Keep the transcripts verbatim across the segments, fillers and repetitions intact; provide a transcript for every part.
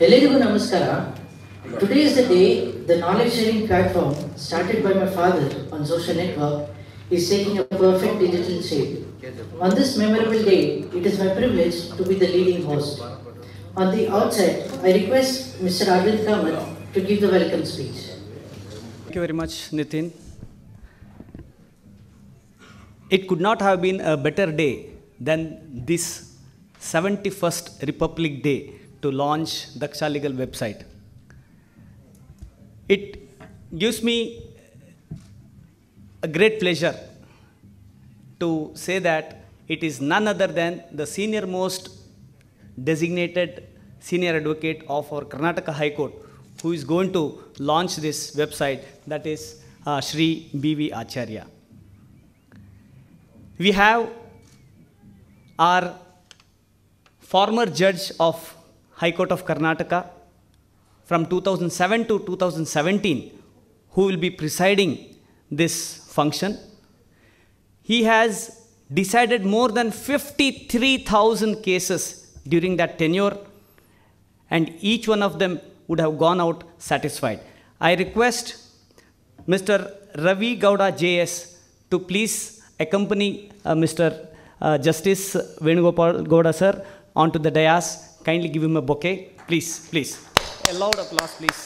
Elarigu Namaskara. Today is the day the knowledge sharing platform started by my father on social network is taking a perfect digital shape. On this memorable day, it is my privilege to be the leading host. On the outset, I request Mister Arvind Kamath to give the welcome speech. Thank you very much, Nithin. It could not have been a better day than this seventy-first Republic Day to launch DakshaLegal website. It gives me a great pleasure to say that it is none other than the senior most designated senior advocate of our Karnataka High Court who is going to launch this website, that is uh, Shri B V Acharya. We have our former judge of High Court of Karnataka from two thousand seven to two thousand seventeen who will be presiding this function. He has decided more than fifty-three thousand cases during that tenure, and each one of them would have gone out satisfied. I request Mister Ravi Gowda J S to please accompany uh, Mister Uh, Justice Venugopala Gowda sir onto the dais. Kindly give him a bouquet, please, please. A loud applause, please.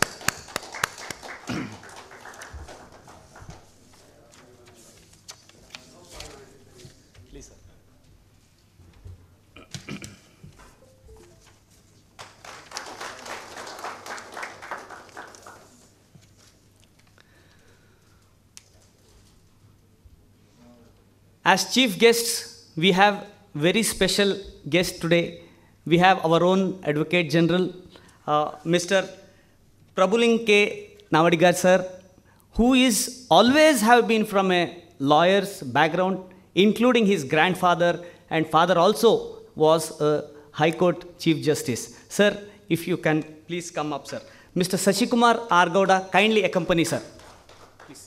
Please, sir. As chief guests, we have very special guest today. We have our own Advocate General, uh, Mister Prabhuling Navadgi sir, who is always have been from a lawyer's background, including his grandfather and father also was a High Court Chief Justice. Sir, if you can please come up, sir. Mister Sashikumar R. Gowda, kindly accompany, sir. Please.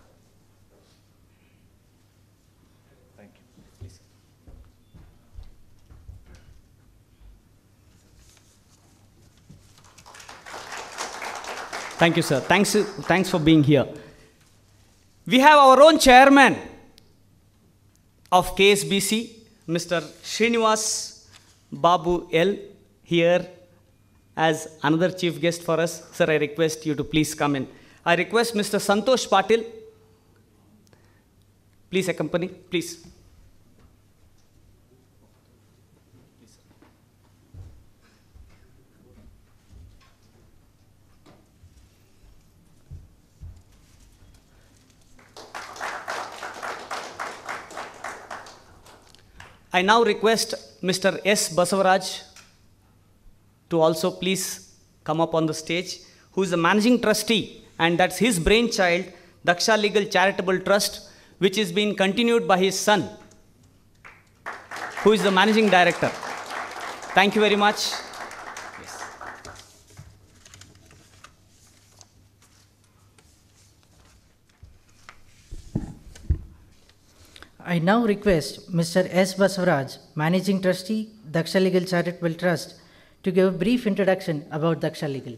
Thank you, sir. Thanks, thanks for being here. We have our own chairman of K S B C, Mister Srinivasa Babu L, here as another chief guest for us. Sir, I request you to please come in. I request Mister Santosh Patil, please accompany, please. I now request Mister S. Basavaraj to also please come up on the stage, who is the managing trustee, and that's his brainchild, DakshaLegal Charitable Trust, which is being continued by his son, who is the managing director. Thank you very much. Yes. I now request Mister S. Basavaraj, Managing Trustee, DakshaLegal Charitable Trust, to give a brief introduction about DakshaLegal.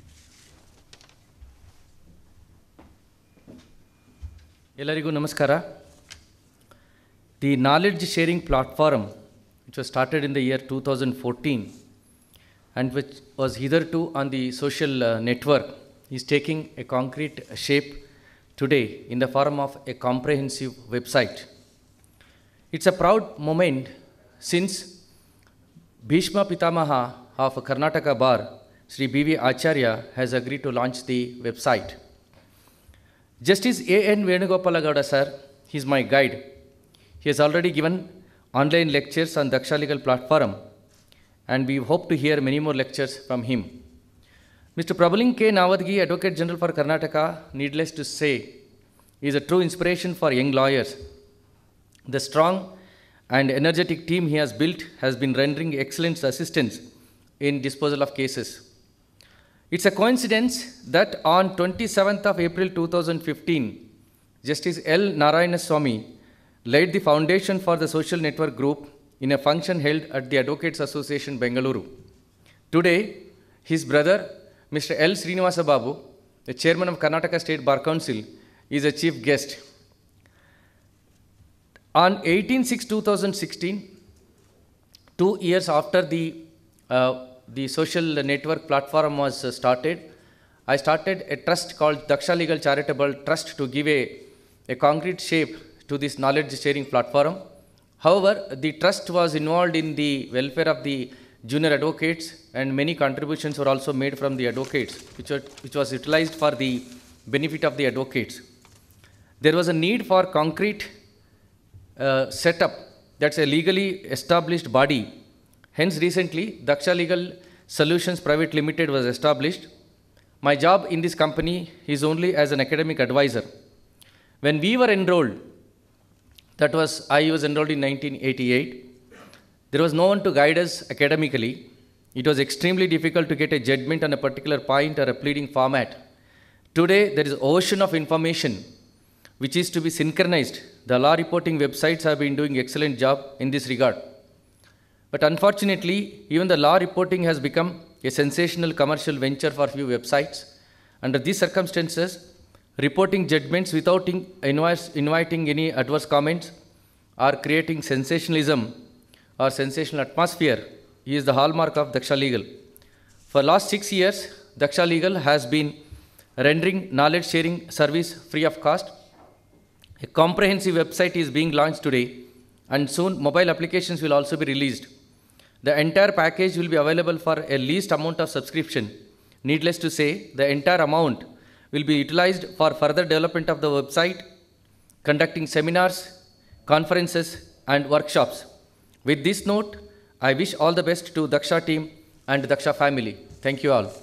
Elarigu Namaskara. The knowledge sharing platform, which was started in the year two thousand fourteen and which was hitherto on the social uh, network, is taking a concrete shape today in the form of a comprehensive website. It's a proud moment since Bhishma Pitamaha of Karnataka Bar, Shri B V Acharya, has agreed to launch the website. Justice A N Venugopala Gowda sir, he is my guide. He has already given online lectures on DakshaLegal platform, and we hope to hear many more lectures from him. Mister Prabhuling Navadgi, Advocate General for Karnataka, needless to say, is a true inspiration for young lawyers. The strong and energetic team he has built has been rendering excellent assistance in disposal of cases. It's a coincidence that on twenty-seventh of April two thousand fifteen, Justice L. Narayanaswamy laid the foundation for the social network group in a function held at the Advocates Association, Bengaluru. Today, His brother, Mister L. Srinivasa Babu, the chairman of Karnataka State Bar Council, is a chief guest. On eighteen six two thousand sixteen, two years after the, uh, the social network platform was uh, started, I started a trust called DakshaLegal Charitable Trust to give a, a concrete shape to this knowledge sharing platform. However, the trust was involved in the welfare of the junior advocates, and many contributions were also made from the advocates, which, were, which was utilized for the benefit of the advocates. There was a need for concrete uh, setup, that's a legally established body. Hence, recently, DakshaLegal Solutions Private Limited was established. My job in this company is only as an academic advisor. When we were enrolled, that was, I was enrolled in nineteen eighty-eight, there was no one to guide us academically. It was extremely difficult to get a judgment on a particular point or a pleading format. Today, there is an ocean of information which is to be synchronized. The law reporting websites have been doing excellent job in this regard. But unfortunately, even the law reporting has become a sensational commercial venture for few websites. Under these circumstances, reporting judgments without in, invites, inviting any adverse comments or creating sensationalism or sensational atmosphere is the hallmark of DakshaLegal. For last six years, DakshaLegal has been rendering knowledge sharing service free of cost. A comprehensive website is being launched today, and soon mobile applications will also be released. The entire package will be available for a least amount of subscription. Needless to say, the entire amount will be utilized for further development of the website, conducting seminars, conferences, and workshops. With this note, I wish all the best to Daksha team and Daksha family. Thank you all.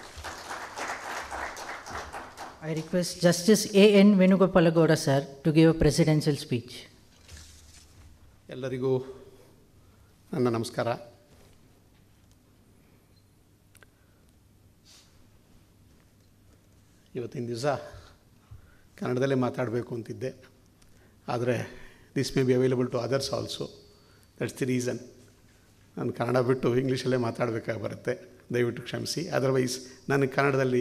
I request Justice A N Venugopala Gowda sir to give a presidential speech. ಎಲ್ಲರಿಗೂ ನನ್ನ ನಮಸ್ಕಾರ. ಇವತ್ತಿನ ದಿವಸ ಕನ್ನಡದಲ್ಲೇ ಮಾತಾಡಬೇಕು ಅಂತಿದ್ದೆ, ಆದರೆ this may be available to others also. That's the reason ನಾನು ಕನ್ನಡ ಬಿಟ್ಟು ಇಂಗ್ಲೀಷಲ್ಲೇ ಮಾತಾಡಬೇಕಾಗಿ ಬರುತ್ತೆ, ದಯವಿಟ್ಟು ಕ್ಷಮಿಸಿ. ಅದರ್ವೈಸ್ ನನಗೆ ಕನ್ನಡದಲ್ಲಿ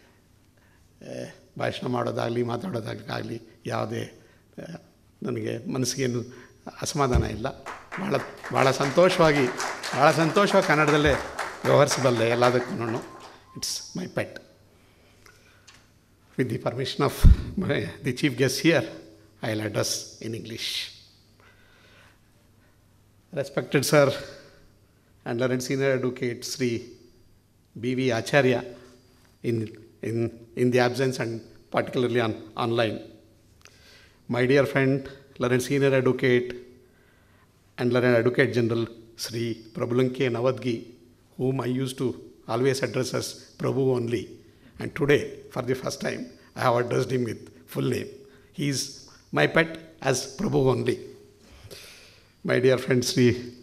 ಭಾಷಣ ಮಾಡೋದಾಗಲಿ ಮಾತಾಡೋದಾಗಲಿ ಯಾವುದೇ ನನಗೆ ಮನಸ್ಸಿಗೇನು ಅಸಮಾಧಾನ ಇಲ್ಲ. ಭಾಳ ಭಾಳ ಸಂತೋಷವಾಗಿ ಭಾಳ ಸಂತೋಷವಾಗಿ ಕನ್ನಡದಲ್ಲೇ ವ್ಯವಹರಿಸಬಲ್ಲೆ ಎಲ್ಲದಕ್ಕೂ. It's my pet. With the permission of my, the chief guest here, I will address in English. Respected sir and learned senior advocate Shri B V Acharya, in, in, in the absence and particularly on online. My dear friend, learned senior advocate and learned advocate general Shri Prabhuling Navadgi, whom I used to always address as Prabhu only. And today, for the first time, I have addressed him with full name. He is my pet as Prabhu only. My dear friend Shri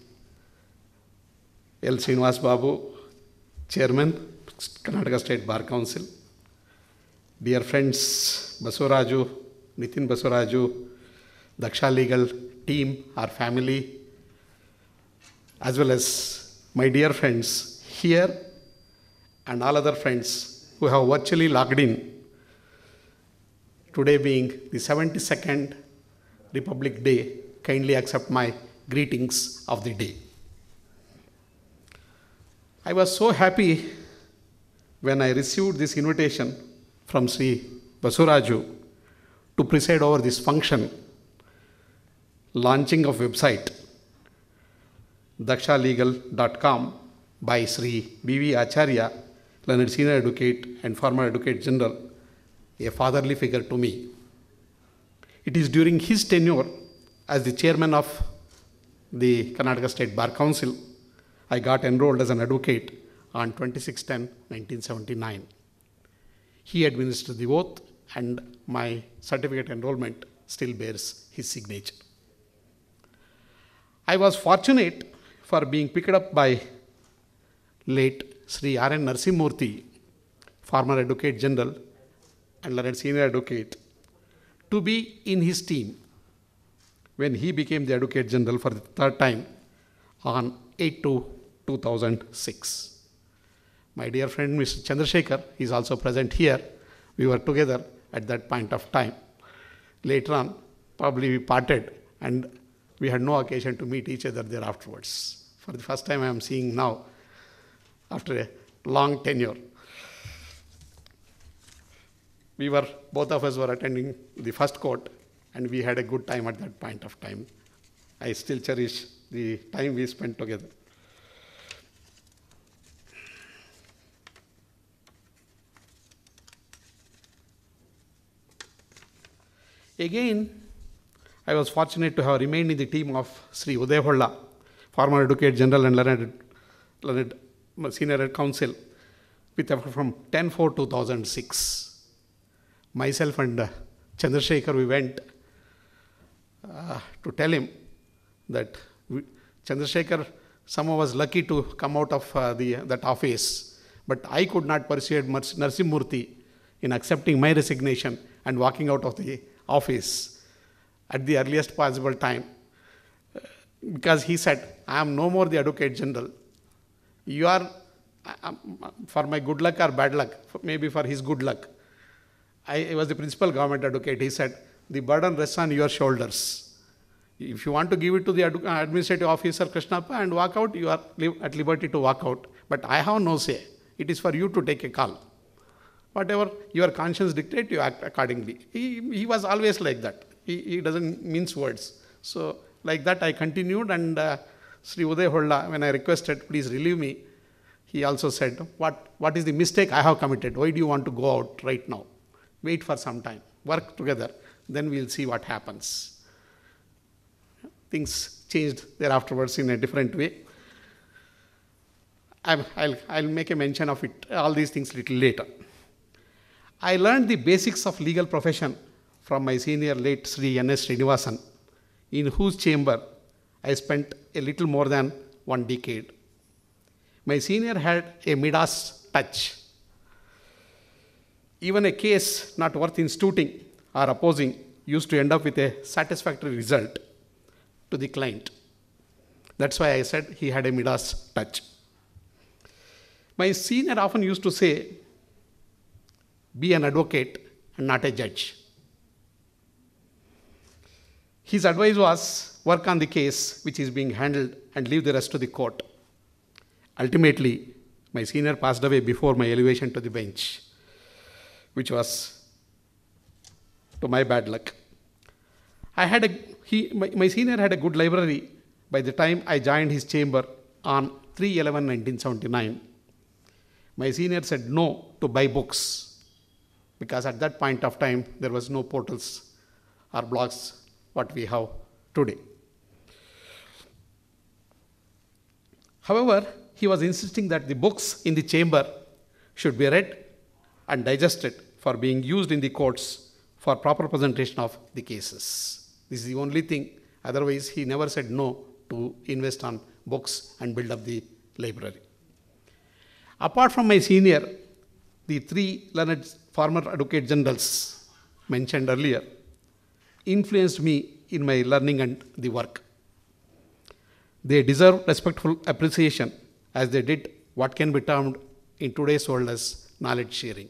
L. Srinivasa Babu, Chairman, Karnataka State Bar Council. Dear friends Basavaraju, Nithin Basavaraju, DakshaLegal team, our family, as well as my dear friends here and all other friends who have virtually logged in, today being the seventy-second Republic Day, kindly accept my greetings of the day. I was so happy when I received this invitation from Sri Basavaraju to preside over this function, launching of website Daksha Legal dot com by Sri B V Acharya, learned senior advocate and former advocate general, a fatherly figure to me. It is during his tenure as the chairman of the Karnataka State Bar Council, I got enrolled as an advocate on twenty-six ten nineteen seventy-nine. He administered the oath, and my certificate enrollment still bears his signature. I was fortunate for being picked up by late Sri R N Narsimurthy, former Advocate General and learned senior advocate, to be in his team when he became the Advocate General for the third time on eight two two thousand six. My dear friend, Mister Chandrasekhar, is also present here. We were together at that point of time. Later on, probably we parted and we had no occasion to meet each other there afterwards. For the first time I am seeing now, after a long tenure. We were, both of us were attending the first court, and we had a good time at that point of time. I still cherish the time we spent together. Again, I was fortunate to have remained in the team of Shri Udayaholla, former Advocate General and learned, learned Senior Counsel, with effect from ten four two thousand six. Myself and uh, Chandrasekhar, we went uh, to tell him that we, Chandrasekhar somehow was lucky to come out of uh, the, that office, but I could not persuade Narsimurthy in accepting my resignation and walking out of the office at the earliest possible time, uh, because he said, I am no more the Advocate General. You are, uh, for my good luck or bad luck, maybe for his good luck, I was the principal government advocate. He said, the burden rests on your shoulders. If you want to give it to the administrative officer, Krishnappa, and walk out, you are at liberty to walk out. But I have no say. It is for you to take a call. Whatever your conscience dictates, you act accordingly. He, he was always like that. He, he doesn't mince words. So like that I continued, and uh, Sri Udayaholla, when I requested, please relieve me, he also said, what, what is the mistake I have committed? Why do you want to go out right now? Wait for some time, work together, then we'll see what happens. Things changed thereafterwards in a different way. I'm, I'll, I'll make a mention of it, all these things a little later. I learned the basics of legal profession from my senior late Shri N S Srinivasan, in whose chamber I spent a little more than one decade. My senior had a Midas touch. Even a case not worth instituting or opposing used to end up with a satisfactory result to the client. That's why I said he had a Midas touch. My senior often used to say, be an advocate and not a judge. His advice was, work on the case which is being handled and leave the rest to the court. Ultimately, my senior passed away before my elevation to the bench, which was to my bad luck. I had a, he, my, my senior had a good library by the time I joined his chamber on three eleven nineteen seventy-nine. My senior said no to buy books, because at that point of time there was no portals or blogs what we have today. However, he was insisting that the books in the chamber should be read and digested for being used in the courts for proper presentation of the cases. This is the only thing. Otherwise, he never said no to invest on books and build up the library. Apart from my senior, the three learned former advocate generals mentioned earlier influenced me in my learning and the work. They deserve respectful appreciation, as they did what can be termed in today's world as knowledge sharing,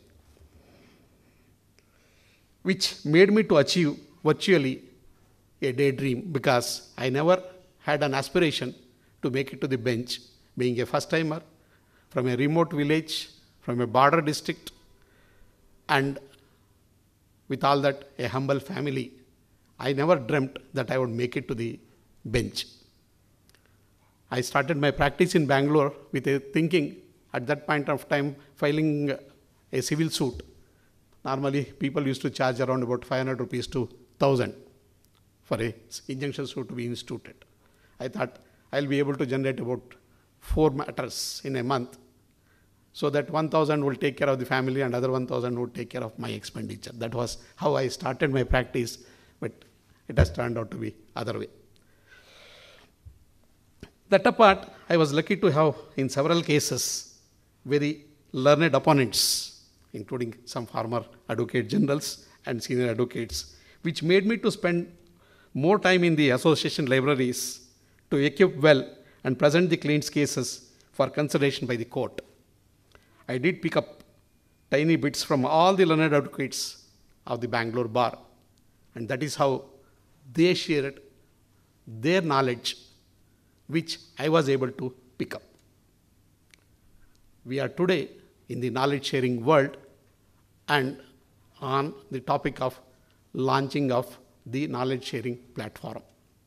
which made me to achieve virtually a daydream, because I never had an aspiration to make it to the bench, being a first-timer from a remote village, from a border district, and with all that, a humble family. I never dreamt that I would make it to the bench. I started my practice in Bangalore with a thinking, at that point of time, filing a civil suit. Normally, people used to charge around about five hundred rupees to one thousand for a injunction suit to be instituted. I thought I'll be able to generate about four matters in a month, so that one thousand will take care of the family and other one thousand would take care of my expenditure. That was how I started my practice, but it has turned out to be other way. That apart, I was lucky to have, in several cases, very learned opponents, including some former advocate generals and senior advocates, which made me to spend more time in the association libraries to equip well and present the client's cases for consideration by the court. I did pick up tiny bits from all the learned advocates of the Bangalore bar. And that is how they shared their knowledge, which I was able to pick up. We are today in the knowledge sharing world and on the topic of launching of the knowledge sharing platform,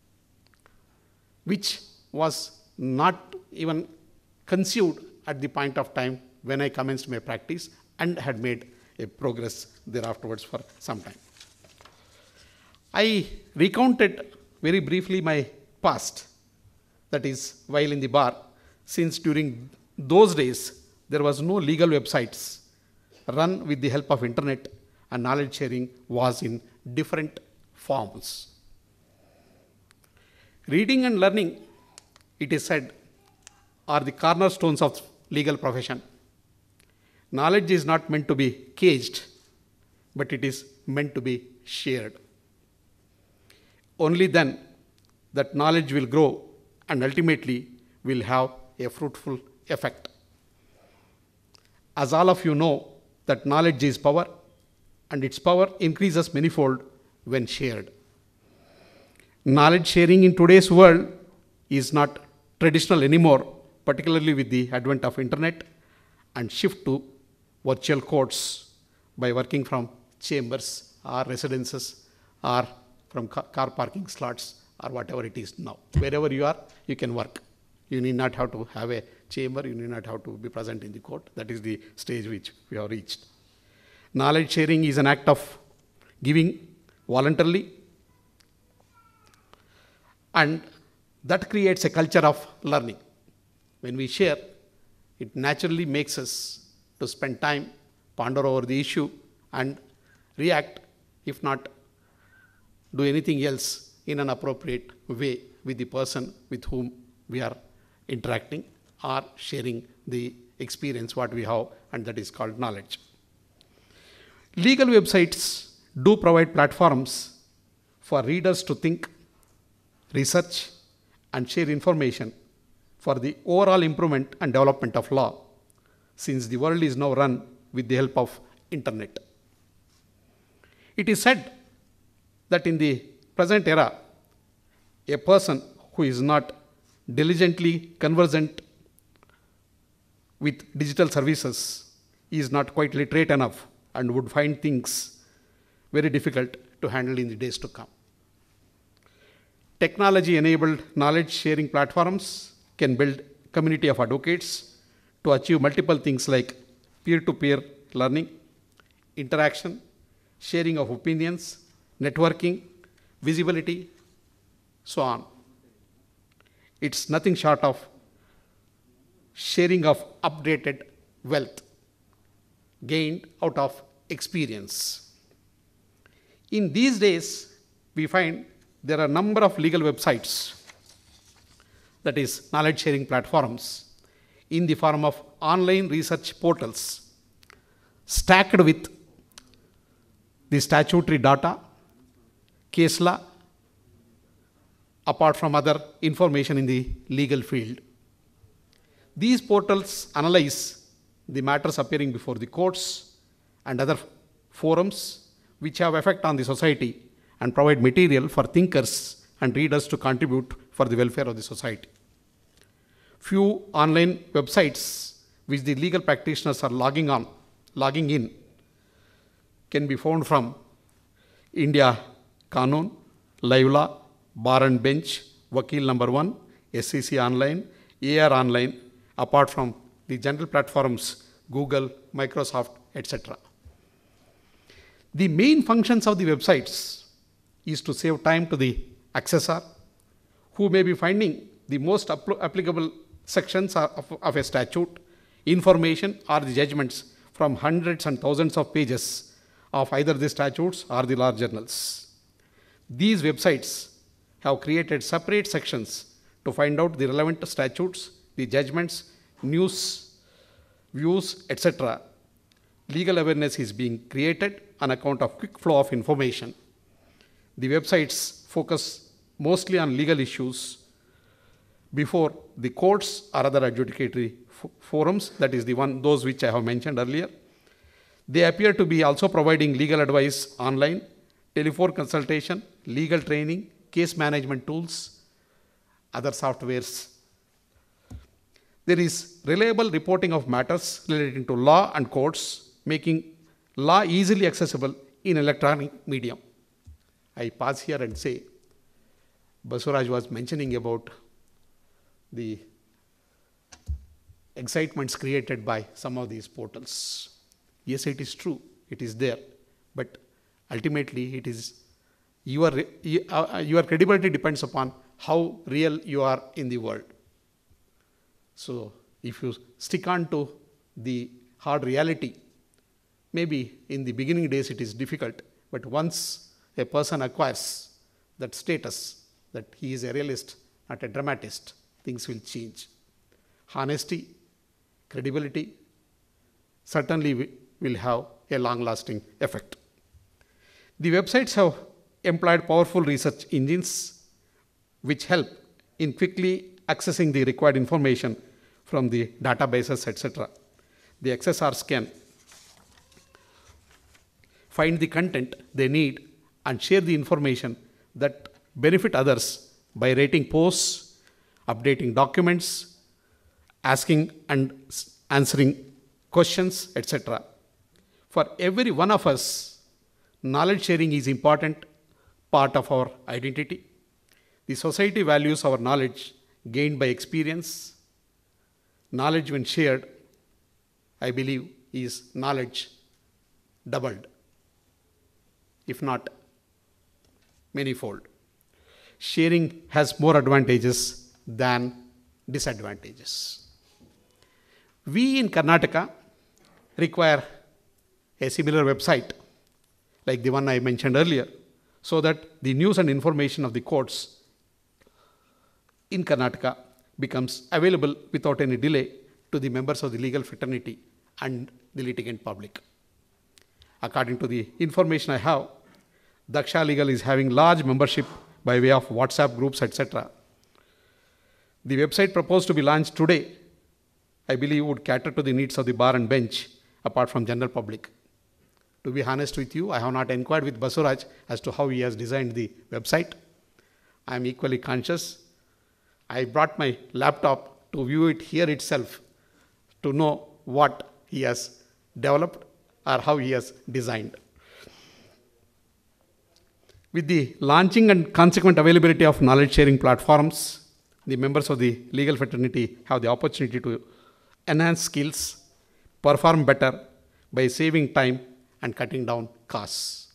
which was not even conceived at the point of time when I commenced my practice and had made a progress thereafterwards for some time. I recounted very briefly my past, that is, while in the bar, since during those days there was no legal websites run with the help of internet, and knowledge sharing was in different forms. Reading and learning, it is said, are the cornerstones of legal profession. Knowledge is not meant to be caged, but it is meant to be shared. Only then that knowledge will grow and ultimately will have a fruitful effect. As all of you know, that knowledge is power, and its power increases manifold when shared. Knowledge sharing in today's world is not traditional anymore, particularly with the advent of internet and shift to virtual courts by working from chambers or residences or from car parking slots or whatever it is now. Wherever you are, you can work. You need not have to have a chamber, you need not have to be present in the court. That is the stage which we have reached. Knowledge sharing is an act of giving voluntarily, and that creates a culture of learning. When we share, it naturally makes us to spend time, ponder over the issue, and react, if not do anything else, in an appropriate way with the person with whom we are interacting or sharing the experience what we have, and that is called knowledge. Legal websites do provide platforms for readers to think, research, and share information for the overall improvement and development of law, since the world is now run with the help of internet. It is said that in the present era, a person who is not diligently conversant with digital services is not quite literate enough and would find things very difficult to handle in the days to come. Technology-enabled knowledge-sharing platforms can build community of advocates to achieve multiple things like peer-to-peer learning, interaction, sharing of opinions, networking, visibility, so on. It's nothing short of sharing of updated wealth gained out of experience. In these days, we find there are a number of legal websites, that is, knowledge sharing platforms, in the form of online research portals, stacked with the statutory data, case law, apart from other information in the legal field. These portals analyze the matters appearing before the courts and other forums which have effect on the society and provide material for thinkers and readers to contribute for the welfare of the society. Few online websites which the legal practitioners are logging on, logging in, can be found from India Kanun, Live Law, Bar and Bench, Vakil number one, S C C Online, A R Online, apart from the general platforms, Google, Microsoft, et cetera. The main functions of the websites is to save time to the accessor, who may be finding the most applicable sections of, of a statute, information, or the judgments from hundreds and thousands of pages of either the statutes or the law journals. These websites have created separate sections to find out the relevant statutes, the judgments, news, views, et cetera. Legal awareness is being created on account of quick flow of information. The websites focus mostly on legal issues before the courts or other adjudicatory forums, that is the one, those which I have mentioned earlier. They appear to be also providing legal advice online, telephone consultation, legal training, case management tools, other softwares. There is reliable reporting of matters relating to law and courts, making law easily accessible in electronic medium. I pause here and say, Basavaraj was mentioning about the excitements created by some of these portals. Yes, it is true, it is there, but ultimately it is your, your credibility depends upon how real you are in the world. So if you stick on to the hard reality, maybe in the beginning days it is difficult, but once a person acquires that status, that he is a realist, not a dramatist, things will change. Honesty, credibility, certainly will have a long-lasting effect. The websites have employed powerful research engines which help in quickly accessing the required information from the databases, et cetera. The accessors can find the content they need and share the information that benefit others by rating posts, updating documents, asking and answering questions, et cetera. For every one of us, knowledge sharing is an important part of our identity. The society values our knowledge gained by experience. Knowledge when shared, I believe, is knowledge doubled, if not manifold. Sharing has more advantages than disadvantages. We in Karnataka require a similar website like the one I mentioned earlier, so that the news and information of the courts in Karnataka becomes available without any delay to the members of the legal fraternity and the litigant public. According to the information I have, DakshaLegal is having large membership by way of WhatsApp groups, et cetera. The website proposed to be launched today, I believe, would cater to the needs of the bar and bench apart from general public. To be honest with you, I have not inquired with Basavaraj as to how he has designed the website. I am equally conscious. I brought my laptop to view it here itself to know what he has developed or how he has designed. With the launching and consequent availability of knowledge sharing platforms, the members of the legal fraternity have the opportunity to enhance skills, perform better by saving time and cutting down costs.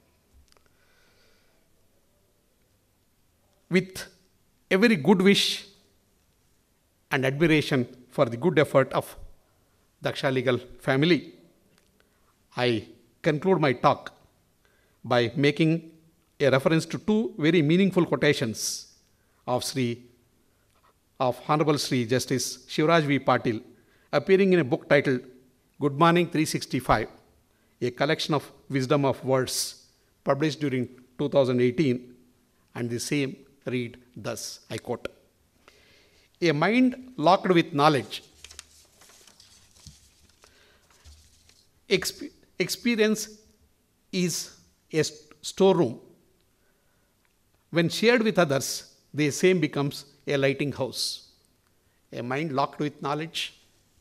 With every good wish and admiration for the good effort of DakshaLegal family, I conclude my talk by making a reference to two very meaningful quotations of Shri, of Honorable Shri Justice Shivraj V. Patil, appearing in a book titled Good Morning three sixty-five, a collection of wisdom of words, published during two thousand eighteen, and the same read thus, I quote, "A mind locked with knowledge, exp- experience is a storeroom. When shared with others, the same becomes a lighting house." A mind locked with knowledge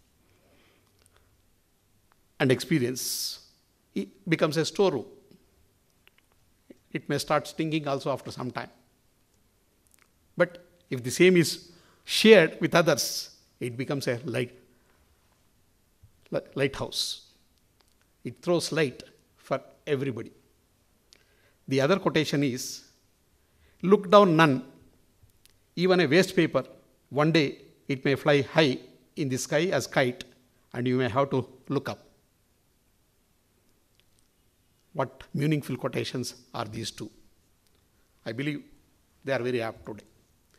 and experience, it becomes a storeroom. It may start stinking also after some time. But if the same is shared with others, it becomes a light, lighthouse. It throws light for everybody. The other quotation is, "Look down none, even a waste paper, one day it may fly high in the sky as kite, and you may have to look up." What meaningful quotations are these two? I believe they are very apt today.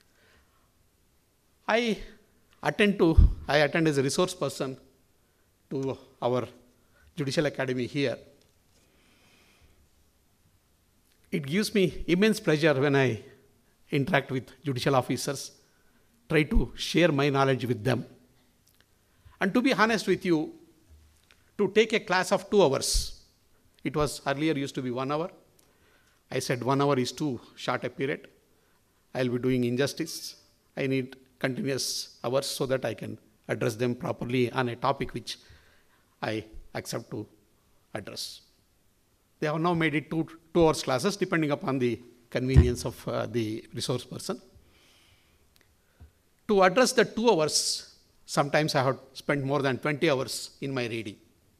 I attend to, I attend as a resource person to our Judicial Academy here. It gives me immense pleasure when I interact with judicial officers, try to share my knowledge with them. And to be honest with you, to take a class of two hours, it was earlier used to be one hour. I said one hour is too short a period. I'll be doing injustice. I need continuous hours so that I can address them properly on a topic which I accept to address. They have now made it two, two hours classes depending upon the convenience of uh, the resource person. To address the two hours, sometimes I have spent more than twenty hours in my reading.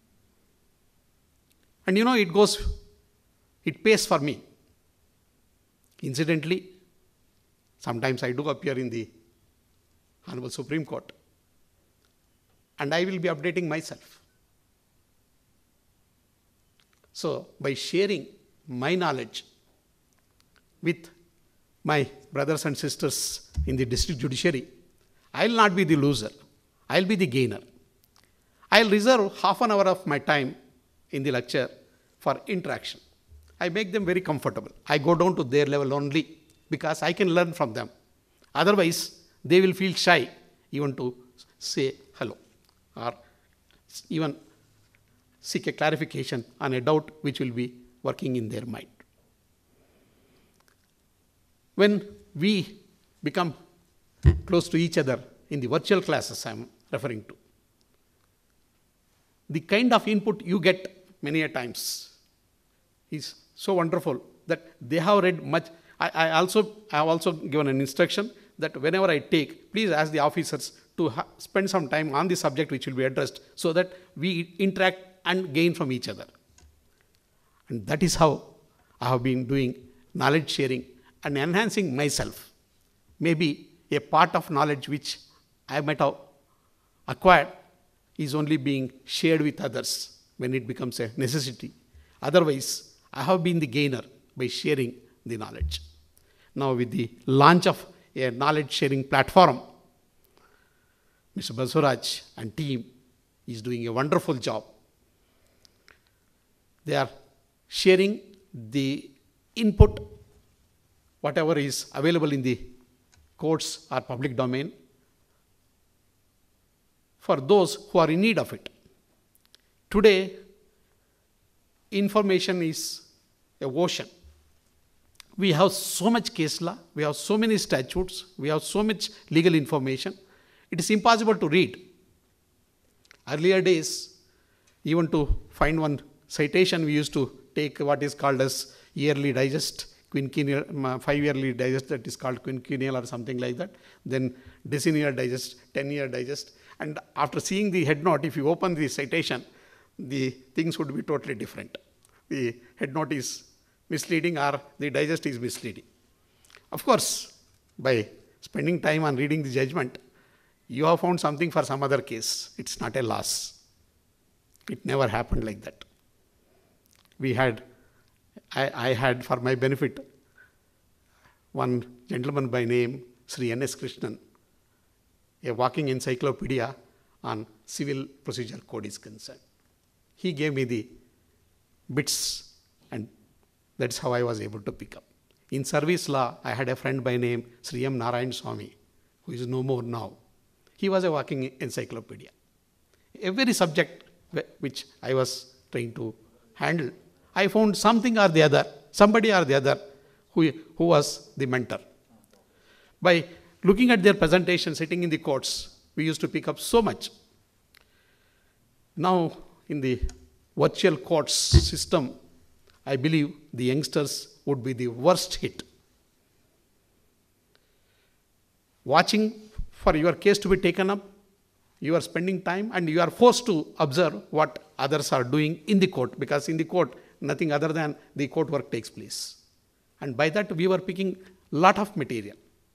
And you know, it goes, it pays for me. Incidentally, sometimes I do appear in the Honorable Supreme Court, and I will be updating myself. So, by sharing my knowledge with my brothers and sisters in the district judiciary, I will not be the loser. I will be the gainer. I will reserve half an hour of my time in the lecture for interaction. I make them very comfortable. I go down to their level only because I can learn from them. Otherwise, they will feel shy even to say hello or even seek a clarification on a doubt which will be working in their mind. When we become close to each other in the virtual classes I am referring to, the kind of input you get many a times is so wonderful that they have read much. I, I also I have also given an instruction that whenever I take, please ask the officers to ha- spend some time on the subject which will be addressed so that we interact and gain from each other. And that is how I have been doing knowledge sharing and enhancing myself. Maybe a part of knowledge which I might have acquired is only being shared with others when it becomes a necessity. Otherwise, I have been the gainer by sharing the knowledge. Now, with the launch of a knowledge sharing platform, Mister Basavaraj and team is doing a wonderful job. They are sharing the input, whatever is available in the courts or public domain, for those who are in need of it. Today, information is a ocean. We have so much case law, we have so many statutes, we have so much legal information. It is impossible to read. Earlier days, even to find one citation, we used to take what is called as yearly digest, quinquennial, five-yearly digest that is called quinquennial or something like that, then decennial digest, ten-year digest. And after seeing the head note, if you open the citation, the things would be totally different. The head note is misleading or the digest is misleading. Of course, by spending time on reading the judgment, you have found something for some other case. It's not a loss. It never happened like that. We had, I, I had for my benefit, one gentleman by name Shri N S Krishnan, a walking encyclopedia on civil procedure code is concerned. He gave me the bits, and that's how I was able to pick up. In service law, I had a friend by name Sri M. Narayan Swami, who is no more now. He was a walking encyclopedia. Every subject which I was trying to handle, I found something or the other, somebody or the other, who, who was the mentor. By looking at their presentation, sitting in the courts, we used to pick up so much. Now, in the virtual courts system, I believe the youngsters would be the worst hit. Watching for your case to be taken up, you are spending time and you are forced to observe what others are doing in the court, because in the court, nothing other than the court work takes place. And by that, we were picking a lot of material.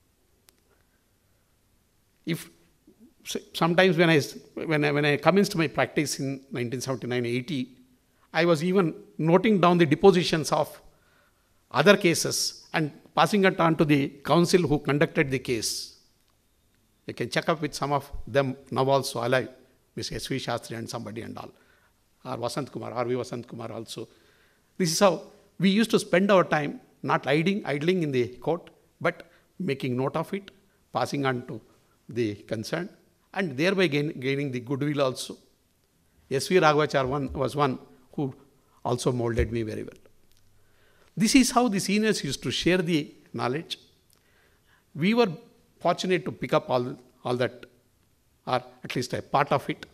If sometimes when I, when I, when I commenced my practice in nineteen seventy-nine eighty, I was even noting down the depositions of other cases and passing it on to the counsel who conducted the case. You can check up with some of them now also alive, Mister S V Shastri and somebody and all, or Vasant Kumar, R V Vasant Kumar also. This is how we used to spend our time, not idling, idling in the court, but making note of it, passing on to the concerned, and thereby gain, gaining the goodwill also. S V Raghavachar one was one who also molded me very well. This is how the seniors used to share the knowledge. We were fortunate to pick up all, all that, or at least a part of it.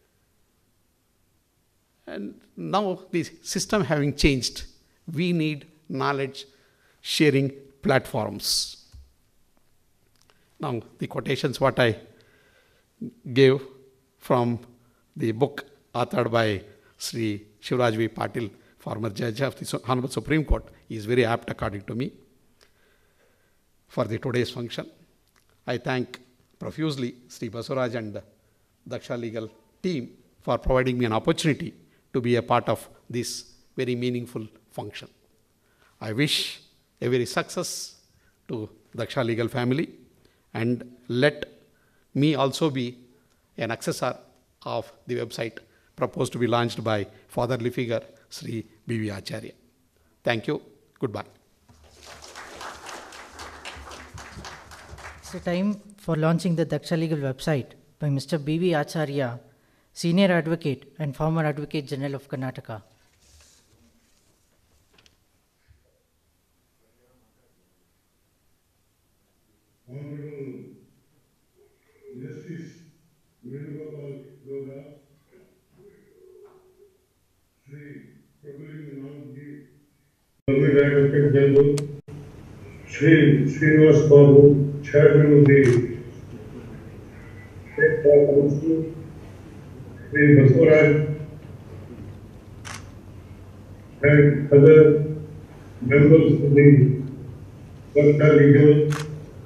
And now the system having changed, we need knowledge sharing platforms. Now the quotations what I gave from the book authored by Shri Shivraj V. Patil, former judge of the Honorable Supreme Court, is very apt according to me for the today's function. I thank profusely Shri Basavaraj and the DakshaLegal team for providing me an opportunity to be a part of this very meaningful function. I wish a very success to DakshaLegal family, and let me also be an accessor of the website proposed to be launched by fatherly figure Shri B V Acharya. Thank you. Goodbye. It's the time for launching the DakshaLegal website by Mister B V Acharya, Senior Advocate and former Advocate General of Karnataka. Honorable Justice Venugopala, Gowda, Shri Prabhuling, Navadgi, Advocate General, Shri Srinivasa, Babu, Chairman of the State Bar Council, Shri Basavaraj, and other members of the DakshaLegal,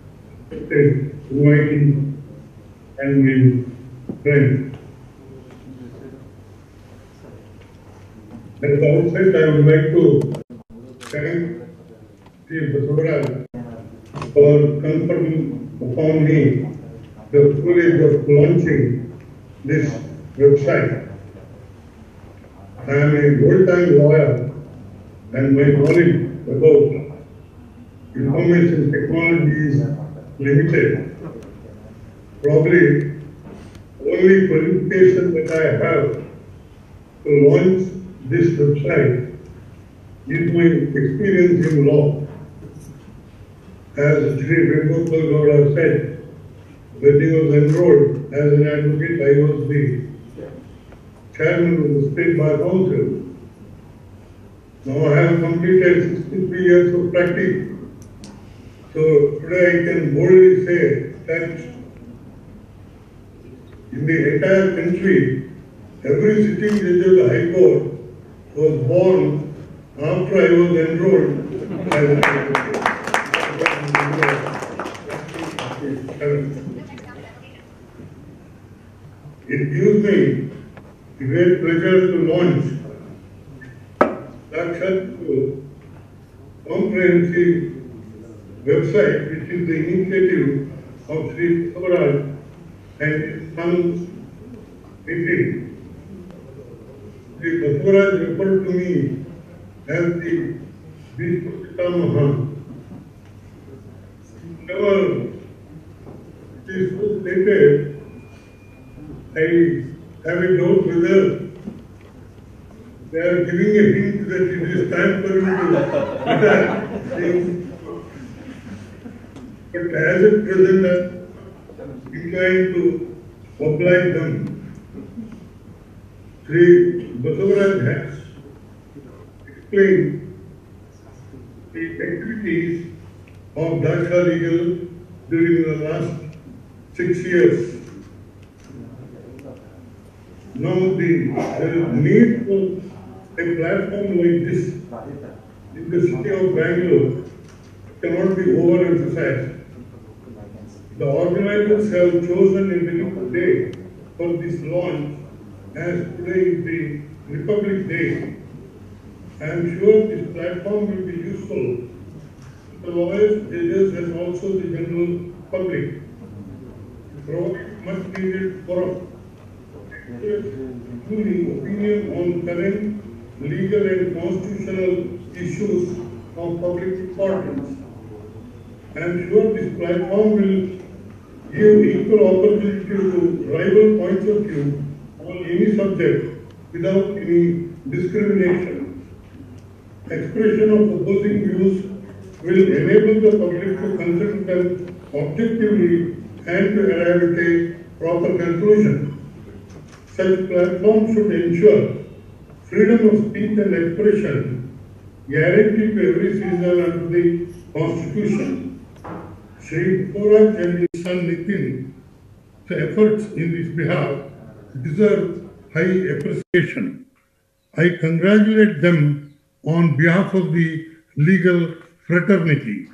inviting and my friend. At the outset, I would like to thank Shri Basavaraj for conferring upon me the privilege of launching this website. I am a old-time lawyer, and my knowledge about information technology is limited. Probably only qualification that I have to launch this website is my experience in law. As Shri Venugopala said, when he was enrolled as an advocate, I was the chairman of the State Bar Council. Now I have completed sixty-three years of practice. So today I can boldly say that in the entire country, every sitting judge of the High Court was born after I was enrolled as an advocate. It gives me great pleasure to launch Daksha comprehensive website, which is the initiative of Shri Basavaraj and his son Nithin. Shri Basavaraj referred to me as the Vishwapitamaha. Whenever it is so stated, I have a doubt whether they are giving a hint that it is time for me to retire. But as at present, I am inclined to oblige them. Shri Basavaraj has explained the activities of DakshaLegal during the last six years. Now the, there is need for a platform like this in the city of Bangalore cannot be overemphasized. The organizers have chosen a very good day for this launch, as today is the Republic Day. I am sure this platform will be useful to the lawyers, judges, and also the general public. It provides much needed forum. Including opinion on current legal and constitutional issues of public importance. I am sure this platform will give equal opportunity to rival points of view on any subject without any discrimination. Expression of opposing views will enable the public to consider them objectively and to arrive at a proper conclusion. Such platforms should ensure freedom of speech and expression guaranteed to every citizen under the Constitution. Shri Basavaraj and his son Nithin, the efforts in this behalf deserve high appreciation. I congratulate them on behalf of the legal fraternity.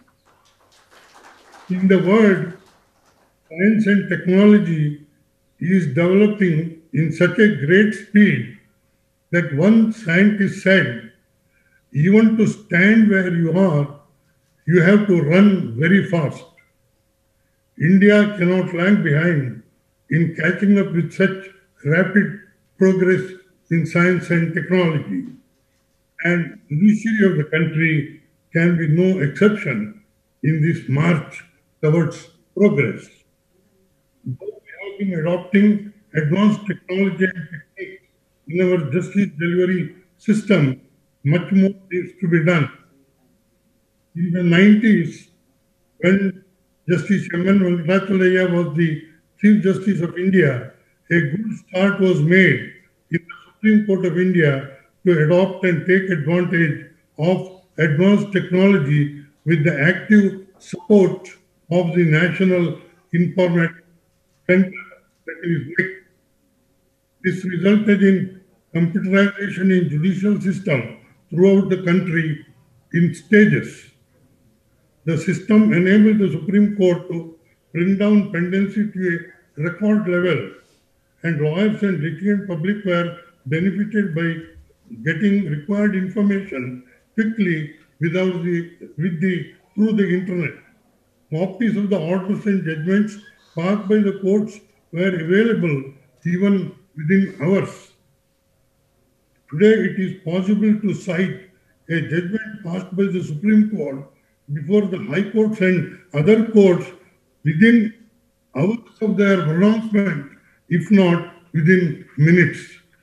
In the world, science and technology is developing in such a great speed that one scientist said, even to stand where you are, you have to run very fast. India cannot lag behind in catching up with such rapid progress in science and technology. And the judiciary of the country can be no exception in this march towards progress. Though we have been adopting advanced technology and techniques in our justice delivery system, much more needs to be done. In the nineties, when Justice M N Venugopala was the Chief Justice of India, a good start was made in the Supreme Court of India to adopt and take advantage of advanced technology with the active support of the National Informatics Center, that is N I C. This resulted in computerization in judicial system throughout the country in stages. The system enabled the Supreme Court to bring down pendency to a record level, and lawyers and litigant public were benefited by getting required information quickly without the, with the, through the internet. Copies of the orders and judgments passed by the courts were available even within hours. Today it is possible to cite a judgment passed by the Supreme Court before the High Courts and other courts within hours of their pronouncement, if not within minutes.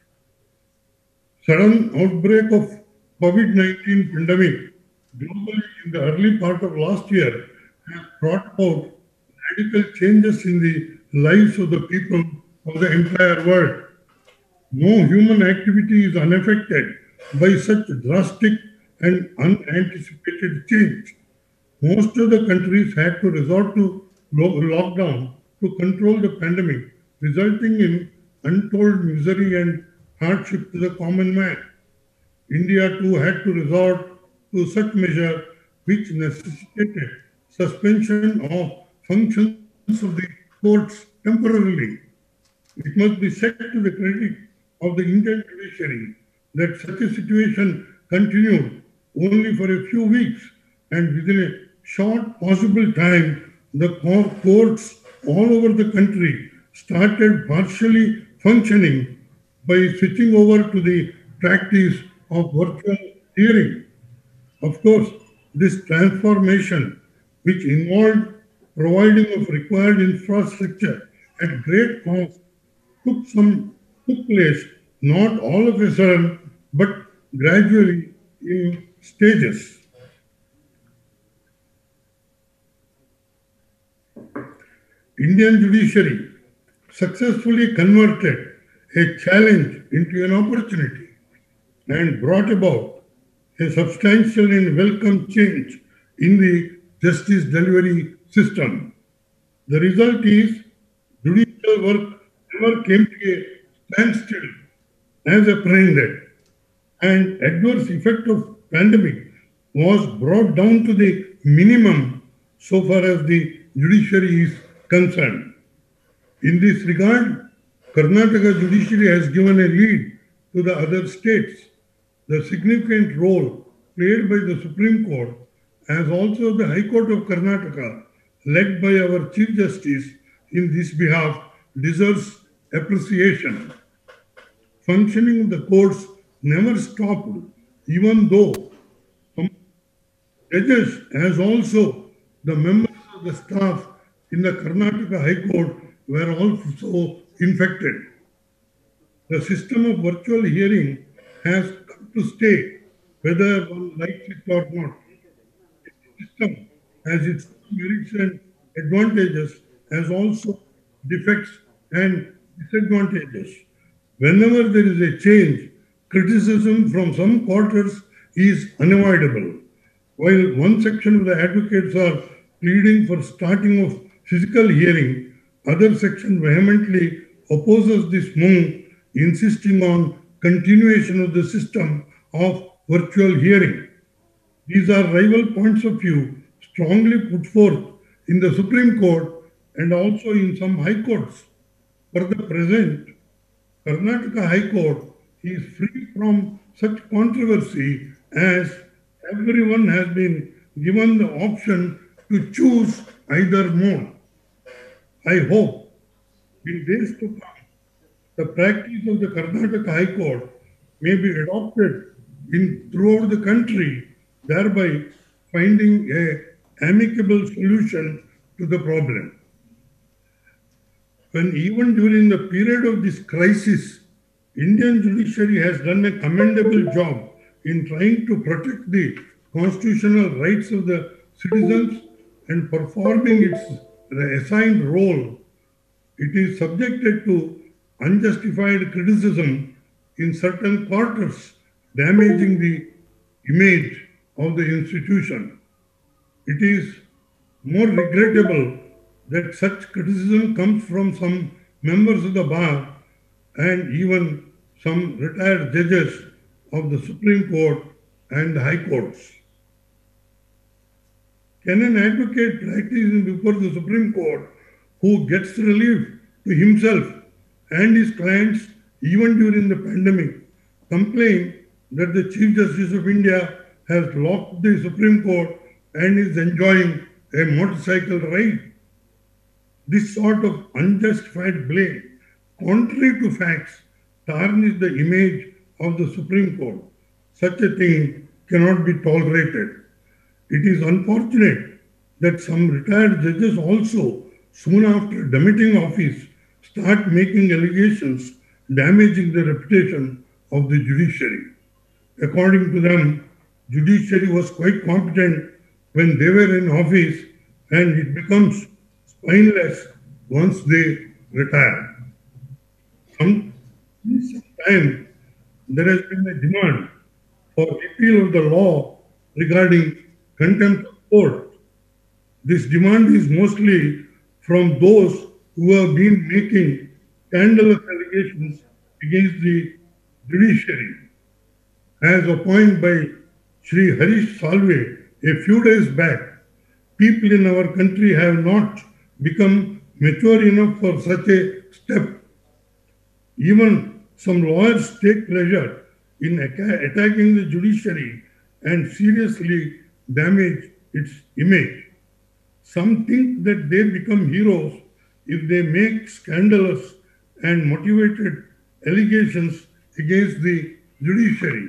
Sudden outbreak of COVID nineteen pandemic globally in the early part of last year has brought about radical changes in the lives of the people of the entire world. No human activity is unaffected by such drastic and unanticipated change. Most of the countries had to resort to lockdown to control the pandemic, resulting in untold misery and hardship to the common man. India too had to resort to such measure which necessitated suspension of functions of the courts temporarily. It must be said to the credit of the Indian judiciary that such a situation continued only for a few weeks, and within a short possible time, the courts all over the country started partially functioning by switching over to the practice of virtual hearing. Of course, this transformation, which involved providing of required infrastructure at great cost, took some took place not all of a sudden, but gradually in stages. Indian judiciary successfully converted a challenge into an opportunity and brought about a substantial and welcome change in the justice delivery system. The result is judicial work never came to a standstill as apprehended, and adverse effect of pandemic was brought down to the minimum so far as the judiciary is concerned. In this regard, Karnataka judiciary has given a lead to the other states. The significant role played by the Supreme Court, as also the High Court of Karnataka, led by our Chief Justice in this behalf, deserves appreciation. Functioning of the courts never stopped, even though some judges, as also the members of the staff, in the Karnataka High Court were also infected. The system of virtual hearing has come to stay, whether one likes it or not. The system has its merits and advantages, as also defects and disadvantages. Whenever there is a change, criticism from some quarters is unavoidable. While one section of the advocates are pleading for starting of physical hearing, other section vehemently opposes this move, insisting on continuation of the system of virtual hearing. These are rival points of view strongly put forth in the Supreme Court and also in some high courts. For the present, Karnataka High Court is free from such controversy as everyone has been given the option to choose either mode. I hope in days to come, the practice of the Karnataka High Court may be adopted in throughout the country, thereby finding a amicable solution to the problem. When even during the period of this crisis, Indian judiciary has done a commendable job in trying to protect the constitutional rights of the citizens and performing its assigned role, it is subjected to unjustified criticism in certain quarters, damaging the image of the institution. It is more regrettable that such criticism comes from some members of the bar and even some retired judges of the Supreme Court and the High Courts. Can an advocate practicing before the Supreme Court who gets relief to himself and his clients even during the pandemic complain that the Chief Justice of India has locked the Supreme Court and is enjoying a motorcycle ride? This sort of unjustified blame, contrary to facts, tarnishes the image of the Supreme Court. Such a thing cannot be tolerated. It is unfortunate that some retired judges also, soon after demitting office, start making allegations damaging the reputation of the judiciary. According to them, judiciary was quite competent when they were in office and it becomes spineless once they retire. Some, Sometimes there has been a demand for repeal of the law regarding contempt of court. This demand is mostly from those who have been making scandalous allegations against the judiciary. As appointed by Shri Harish Salve a few days back, people in our country have not become mature enough for such a step. Even some lawyers take pleasure in attacking the judiciary and seriously damage its image. Some think that they become heroes if they make scandalous and motivated allegations against the judiciary.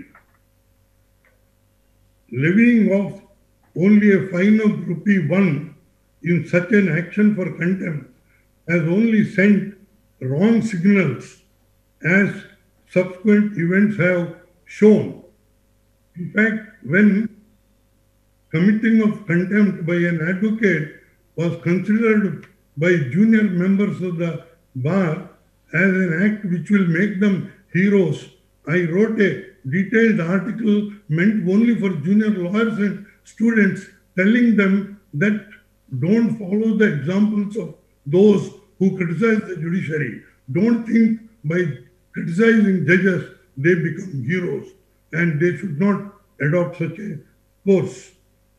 Levying off only a fine of rupee one in such an action for contempt has only sent wrong signals, as subsequent events have shown. In fact, when committing of contempt by an advocate was considered by junior members of the bar as an act which will make them heroes, I wrote a detailed article meant only for junior lawyers and students, telling them that don't follow the examples of those who criticize the judiciary. Don't think by criticizing judges they become heroes, and they should not adopt such a course.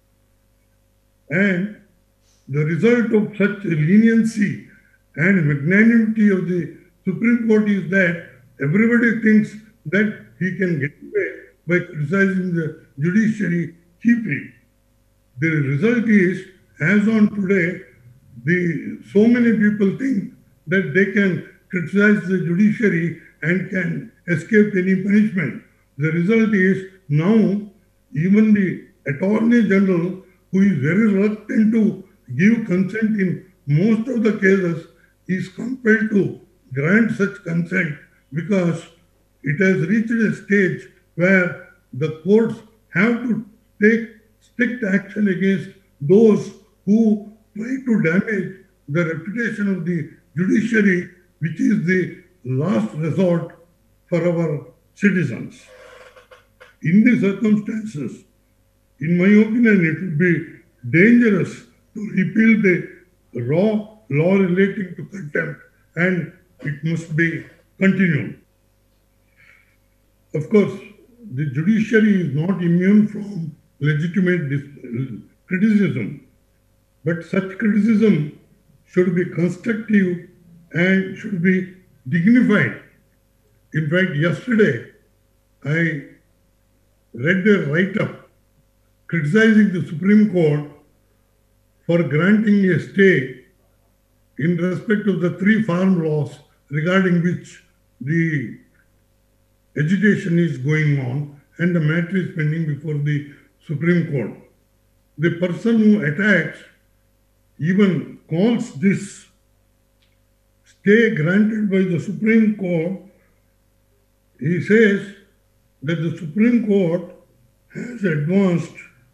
And the result of such leniency and magnanimity of the Supreme Court is that everybody thinks that he can get away by criticizing the judiciary cheaply. The result is, as on today, the, so many people think that they can criticize the judiciary and can escape any punishment. The result is now even the Attorney General, who is very reluctant to give consent in most of the cases is compelled to grant such consent because it has reached a stage where the courts have to take strict action against those who try to damage the reputation of the judiciary, which is the last resort for our citizens. In these circumstances, in my opinion, it would be dangerous to repeal the raw law relating to contempt, and it must be continued. Of course, the judiciary is not immune from legitimate dis- criticism, but such criticism should be constructive and should be dignified. In fact, yesterday I read a write-up criticizing the Supreme Court for granting a stay in respect of the three farm laws regarding which the agitation is going on and the matter is pending before the Supreme Court. The person who attacks even calls this stay granted by the Supreme Court. He says that the Supreme Court has advanced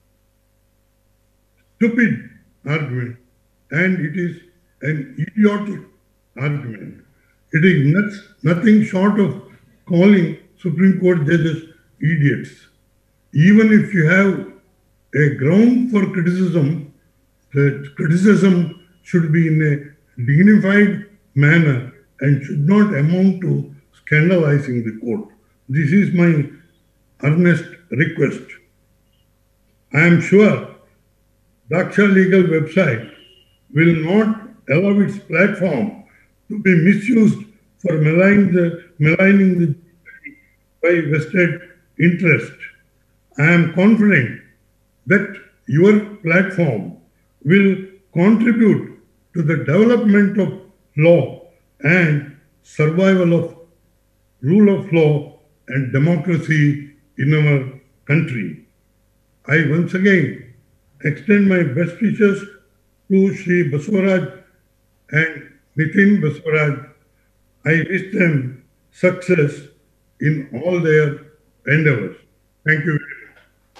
stupid argument and it is an idiotic argument. It is not, nothing short of calling Supreme Court judges idiots. Even if you have a ground for criticism, the criticism should be in a dignified manner and should not amount to scandalizing the court. This is my earnest request. I am sure DakshaLegal website will not allow its platform to be misused for maligning the, maligning the by vested interest. I am confident that your platform will contribute to the development of law and survival of rule of law and democracy in our country. I once again extend my best wishes to Shri Basavaraj and Nithin Basavaraj. I wish them success in all their endeavors. Thank you very much.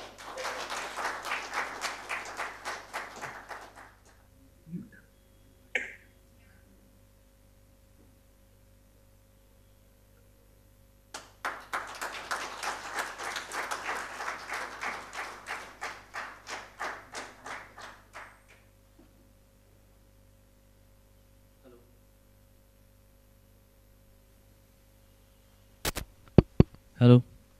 Hello.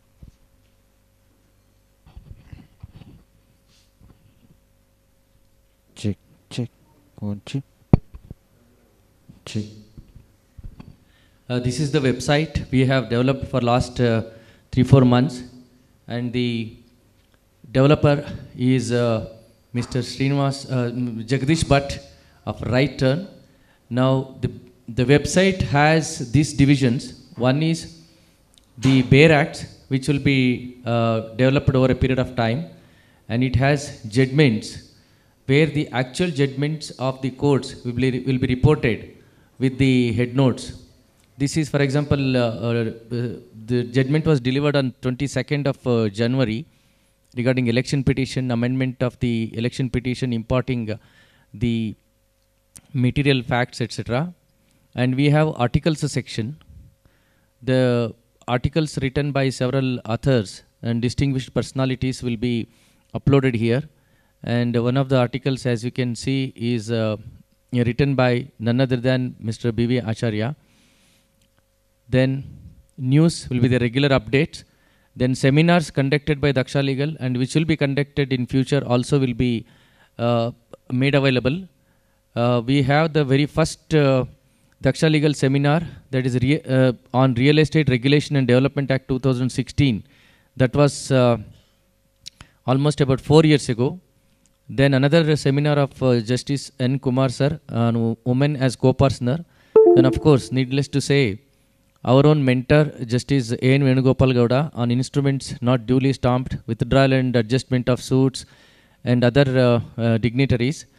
Check, check, one, two. Check. Uh, this is the website we have developed for last uh, three, four months. And the developer is uh, Mister Srinivasa, uh, Jagdish Bhatt of Right Turn. Now, the, the website has these divisions. One is the Bare Acts, which will be uh, developed over a period of time, and it has judgments, where the actual judgments of the courts will be, will be reported with the head notes. This is, for example, uh, uh, the judgment was delivered on twenty-second of uh, January regarding election petition, amendment of the election petition, importing uh, the material facts, et cetera. And we have articles section. The articles written by several authors and distinguished personalities will be uploaded here. And one of the articles, as you can see, is uh, written by none other than Mister B V Acharya. Then news will be the regular updates. Then seminars conducted by DakshaLegal and which will be conducted in future also will be uh, made available. Uh, we have the very first uh, DakshaLegal seminar, that is re uh, on Real Estate Regulation and Development Act two thousand sixteen. That was uh, almost about four years ago. Then another seminar of uh, Justice N. Kumar sir on women as co-partner. Then of course, needless to say, our own mentor, Justice A N Venugopala Gowda, on instruments not duly stamped, withdrawal and adjustment of suits and other uh, uh, dignitaries.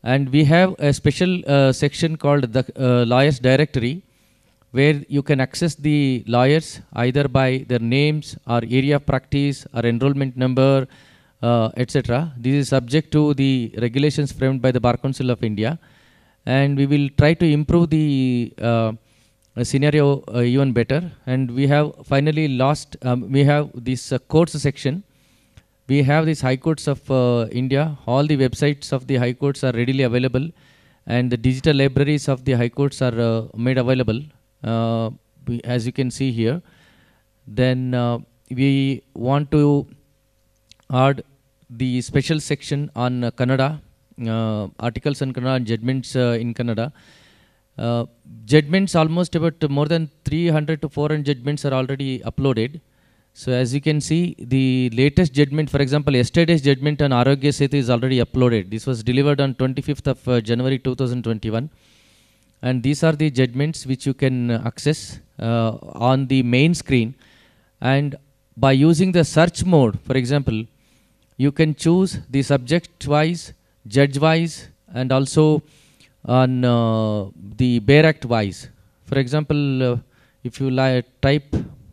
And we have a special uh, section called the uh, Lawyers Directory, where you can access the lawyers either by their names or area of practice or enrollment number, uh, et cetera. This is subject to the regulations framed by the Bar Council of India. And we will try to improve the uh, scenario uh, even better. And we have finally lost, um, we have this uh, courts section. We have these high courts of uh, India. All the websites of the high courts are readily available, and the digital libraries of the high courts are uh, made available, uh, we, as you can see here. Then uh, we want to add the special section on uh, Kannada, uh, articles on Kannada and judgments uh, in Kannada. Uh, judgments, almost about more than three hundred to four hundred judgments are already uploaded. So as you can see, the latest judgment, for example, yesterday's judgment on Arogya Setu is already uploaded. This was delivered on twenty-fifth of uh, January two thousand twenty-one. And these are the judgments which you can uh, access uh, on the main screen. And by using the search mode, for example, you can choose the subject-wise, judge-wise, and also on uh, the Bare Act-wise. For example, uh, if you li type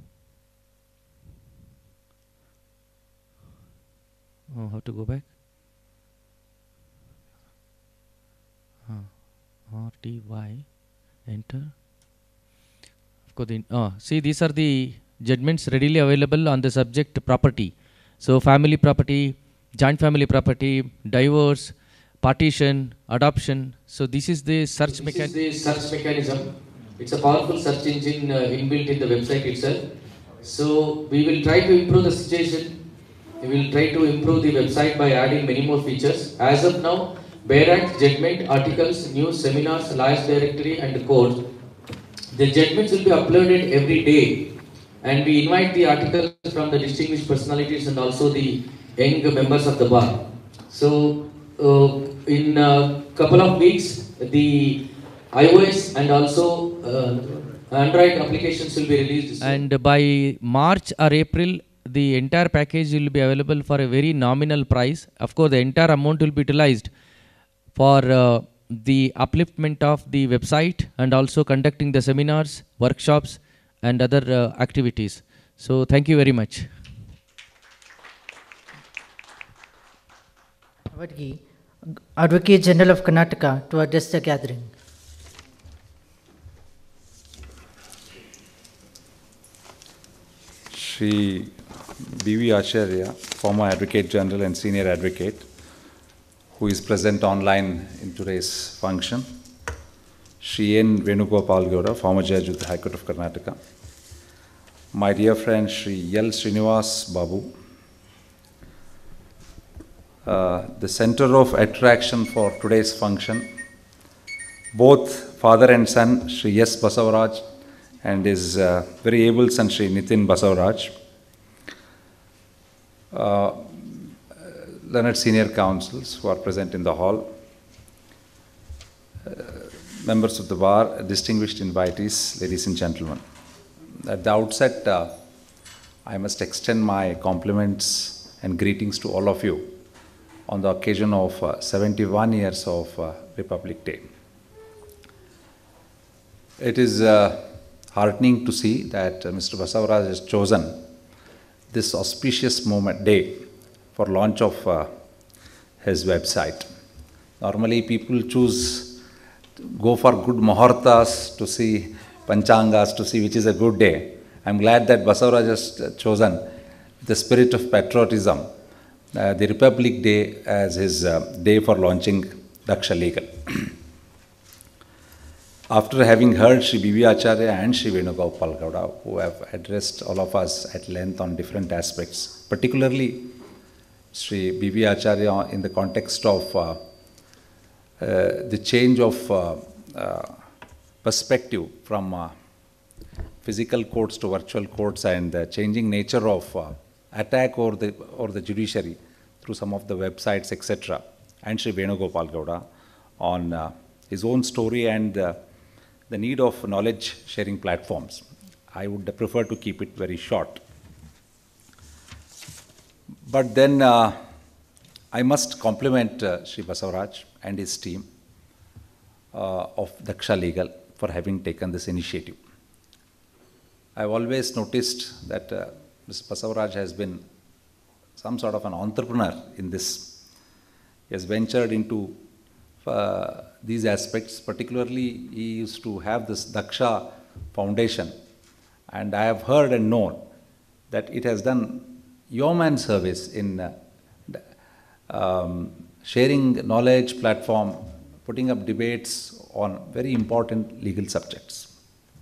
Oh, how to go back? Uh, R T Y, enter. Of course, the, uh, see, these are the judgments readily available on the subject property. So, family property, joint family property, divorce, partition, adoption. So, this is the search so mechanism. This is the search mechanism. It's a powerful search engine uh, inbuilt in the website itself. So, we will try to improve the situation. We will try to improve the website by adding many more features. As of now, Bare Act, judgment, articles, news, seminars, lawyers directory and court. The judgments will be uploaded every day, and we invite the articles from the distinguished personalities and also the young members of the bar. So, uh, in a couple of weeks, the iOS and also uh, Android applications will be released. And by March or April, the entire package will be available for a very nominal price. Of course, the entire amount will be utilized for uh, the upliftment of the website and also conducting the seminars, workshops and other uh, activities. So, thank you very much. Navadgi, Advocate General of Karnataka, to address the gathering. Shri B V Acharya, former Advocate General and Senior Advocate, who is present online in today's function. Shri N. Venugopala, Gowda, former Judge of the High Court of Karnataka. My dear friend Shri L. Srinivasa, Babu. Uh, the center of attraction for today's function, both father and son, Shri S. Basavaraj, and his uh, very able son, Shri Nithin Basavaraj. Uh, learned senior counsels who are present in the hall, uh, members of the bar, distinguished invitees, ladies and gentlemen. At the outset, uh, I must extend my compliments and greetings to all of you on the occasion of uh, seventy-one years of uh, Republic Day. It is uh, heartening to see that uh, Mister Basavaraj has chosen this auspicious moment day for launch of uh, his website. Normally people choose, go for good muhurtas to see panchangas, to see which is a good day. I'm glad that Basavaraj has chosen the spirit of patriotism, uh, the Republic Day as his uh, day for launching DakshaLegal. After having heard Shri B V Acharya and Shri Venugopala Gowda, who have addressed all of us at length on different aspects, particularly Shri B V Acharya in the context of uh, uh, the change of uh, uh, perspective from uh, physical courts to virtual courts and the changing nature of uh, attack over the, over the judiciary through some of the websites, et cetera, and Shri Venugopala Gowda on uh, his own story and uh, the need of knowledge sharing platforms. I would prefer to keep it very short. But then uh, I must compliment uh, Shri Basavaraj and his team uh, of DakshaLegal for having taken this initiative. I've always noticed that uh, Mister Basavaraj has been some sort of an entrepreneur in this. He has ventured into uh, these aspects. Particularly, he used to have this Daksha Foundation, and I have heard and known that it has done yeoman service in uh, um, sharing knowledge platform, putting up debates on very important legal subjects.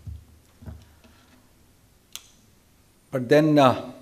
But then uh,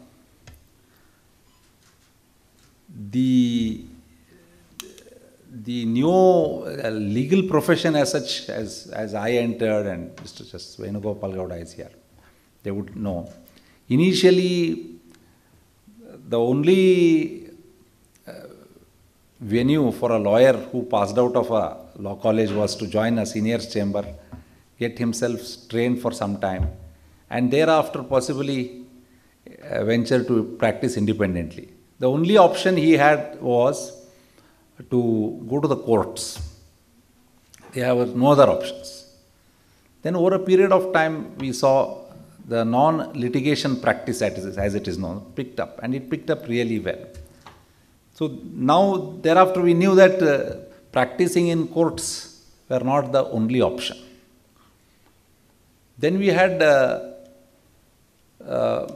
the the new uh, legal profession as such, as, as I entered, and Mister Venugopala Gowda is here, they would know. Initially, the only uh, venue for a lawyer who passed out of a law college was to join a senior's chamber, get himself trained for some time, and thereafter possibly uh, venture to practice independently. The only option he had was to go to the courts. There were no other options. Then over a period of time, we saw the non-litigation practice, as it is known, picked up, and it picked up really well. So now, thereafter, we knew that uh, practicing in courts were not the only option. Then we had uh, uh,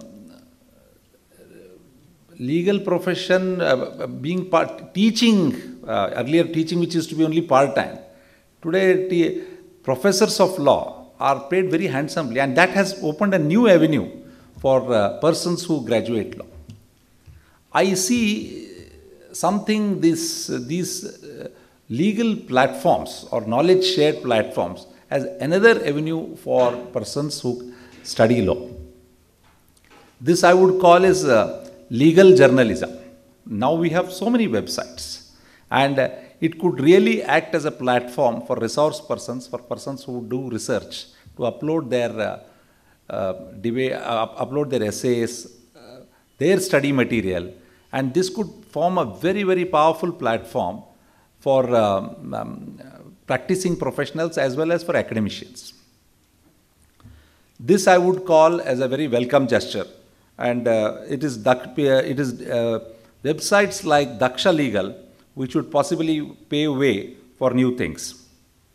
legal profession uh, being part, teaching, uh, earlier teaching which used to be only part-time. Today, professors of law are paid very handsomely, and that has opened a new avenue for uh, persons who graduate law. I see something, this, uh, these uh, legal platforms or knowledge shared platforms as another avenue for persons who study law. This I would call as uh, legal journalism. Now we have so many websites, and uh, it could really act as a platform for resource persons, for persons who do research, to upload their uh, uh, debate, uh, upload their essays, uh, their study material, and this could form a very, very powerful platform for um, um, practicing professionals as well as for academicians. This I would call as a very welcome gesture, and uh, it is, it is uh, websites like DakshaLegal which would possibly pave way for new things.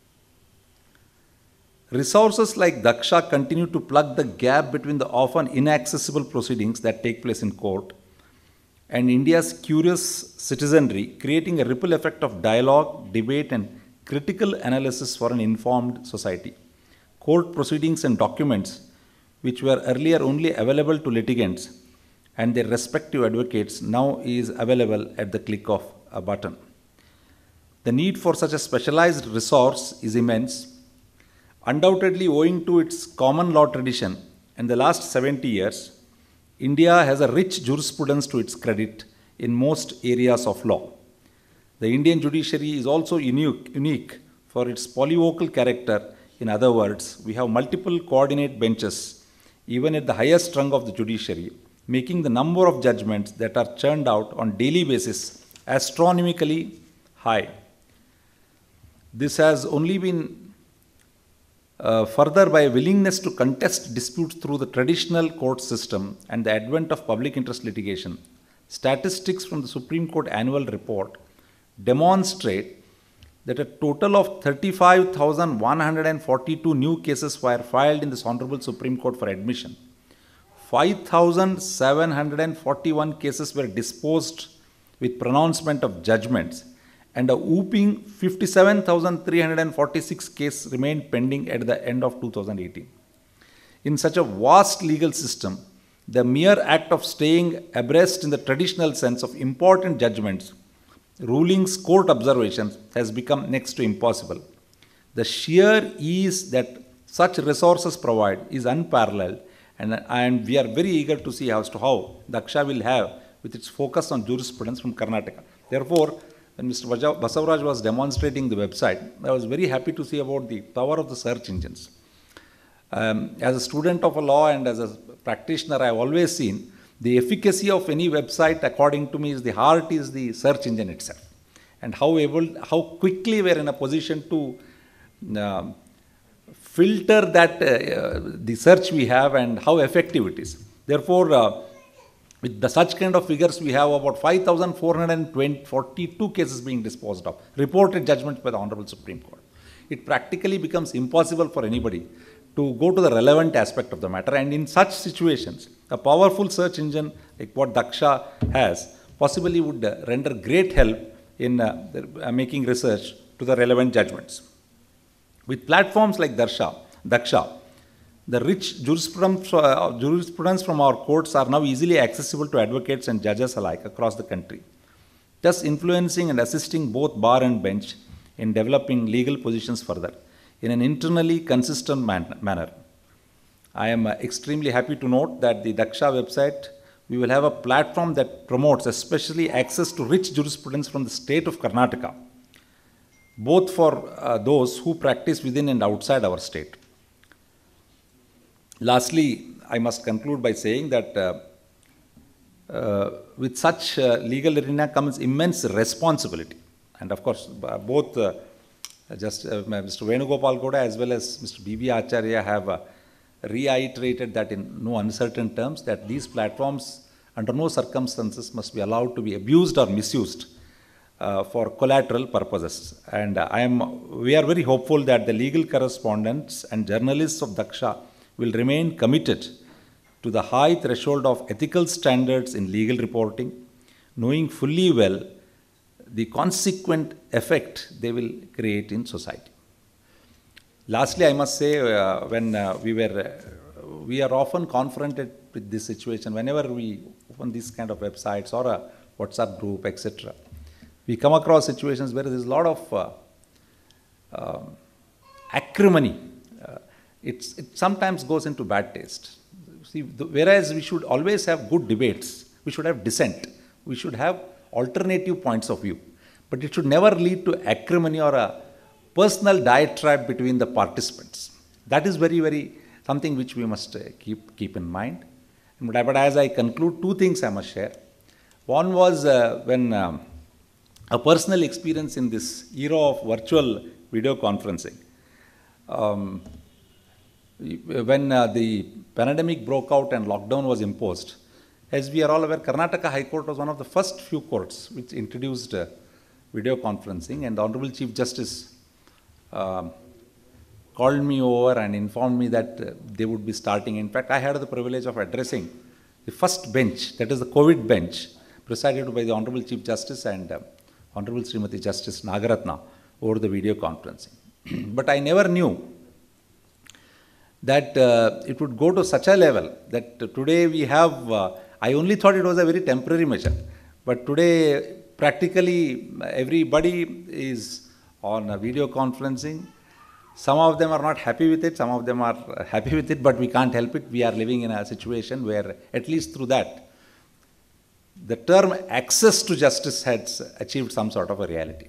Resources like Daksha continue to plug the gap between the often inaccessible proceedings that take place in court and India's curious citizenry, creating a ripple effect of dialogue, debate, and critical analysis for an informed society. Court proceedings and documents, which were earlier only available to litigants and their respective advocates, now is available at the click of a button. The need for such a specialized resource is immense, undoubtedly owing to its common law tradition. In the last seventy years, India has a rich jurisprudence to its credit in most areas of law. The Indian judiciary is also unique, unique for its polyvocal character. In other words, we have multiple coordinate benches, even at the highest rung of the judiciary, making the number of judgments that are churned out on daily basis astronomically high. This has only been uh, further by a willingness to contest disputes through the traditional court system and the advent of public interest litigation. Statistics from the Supreme Court annual report demonstrate that a total of thirty-five thousand one hundred forty-two new cases were filed in this Honorable Supreme Court for admission. five thousand seven hundred forty-one cases were disposed with pronouncement of judgments, and a whooping fifty-seven thousand three hundred forty-six cases remained pending at the end of two thousand eighteen. In such a vast legal system, the mere act of staying abreast in the traditional sense of important judgments, rulings, court observations has become next to impossible. The sheer ease that such resources provide is unparalleled, and, and we are very eager to see as to how Daksha will have with its focus on jurisprudence from Karnataka. Therefore, when Mister Basavaraj was demonstrating the website, I was very happy to see about the power of the search engines. Um, as a student of a law and as a practitioner, I have always seen the efficacy of any website, according to me, is the heart is the search engine itself. and how able, how quickly we are in a position to uh, filter that uh, the search we have and how effective it is. Therefore, uh, with the such kind of figures, we have about five thousand four hundred forty-two cases being disposed of, reported judgments by the Honorable Supreme Court. It practically becomes impossible for anybody to go to the relevant aspect of the matter, and in such situations, a powerful search engine like what Daksha has possibly would uh, render great help in uh, uh, making research to the relevant judgments. With platforms like Darsha, Daksha, the rich jurisprudence, uh, jurisprudence from our courts are now easily accessible to advocates and judges alike across the country, thus influencing and assisting both bar and bench in developing legal positions further in an internally consistent man manner. I am uh, extremely happy to note that the Daksha website, we will have a platform that promotes especially access to rich jurisprudence from the state of Karnataka, both for uh, those who practice within and outside our state. Lastly, I must conclude by saying that uh, uh, with such uh, legal arena comes immense responsibility. And of course, both uh, just uh, Mister Venugopala Gowda as well as Mister B B Acharya have uh, reiterated that in no uncertain terms that these platforms under no circumstances must be allowed to be abused or misused uh, for collateral purposes. And uh, I am, we are very hopeful that the legal correspondents and journalists of Daksha will remain committed to the high threshold of ethical standards in legal reporting, knowing fully well the consequent effect they will create in society. Lastly, I must say, uh, when uh, we were, uh, we are often confronted with this situation, whenever we open these kind of websites or a WhatsApp group, et cetera, we come across situations where there is a lot of uh, uh, acrimony. Uh, it's, it sometimes goes into bad taste. See, the, whereas we should always have good debates, we should have dissent, we should have alternative points of view, but it should never lead to acrimony or a personal diatribe between the participants. That is very, very something which we must uh, keep, keep in mind. But, but as I conclude, two things I must share. One was uh, when um, a personal experience in this era of virtual video conferencing. Um, when uh, the pandemic broke out and lockdown was imposed, as we are all aware, Karnataka High Court was one of the first few courts which introduced uh, video conferencing, and the Honorable Chief Justice uh, called me over and informed me that uh, they would be starting. In fact, I had the privilege of addressing the first bench, that is the COVID bench, presided by the Honorable Chief Justice and uh, Honorable Srimati Justice Nagaratna over the video conferencing. But I never knew that uh, it would go to such a level that uh, today we have, uh, I only thought it was a very temporary measure, but today practically everybody is on a video conferencing. Some of them are not happy with it, some of them are happy with it, but we can't help it. We are living in a situation where, at least through that, the term access to justice has achieved some sort of a reality.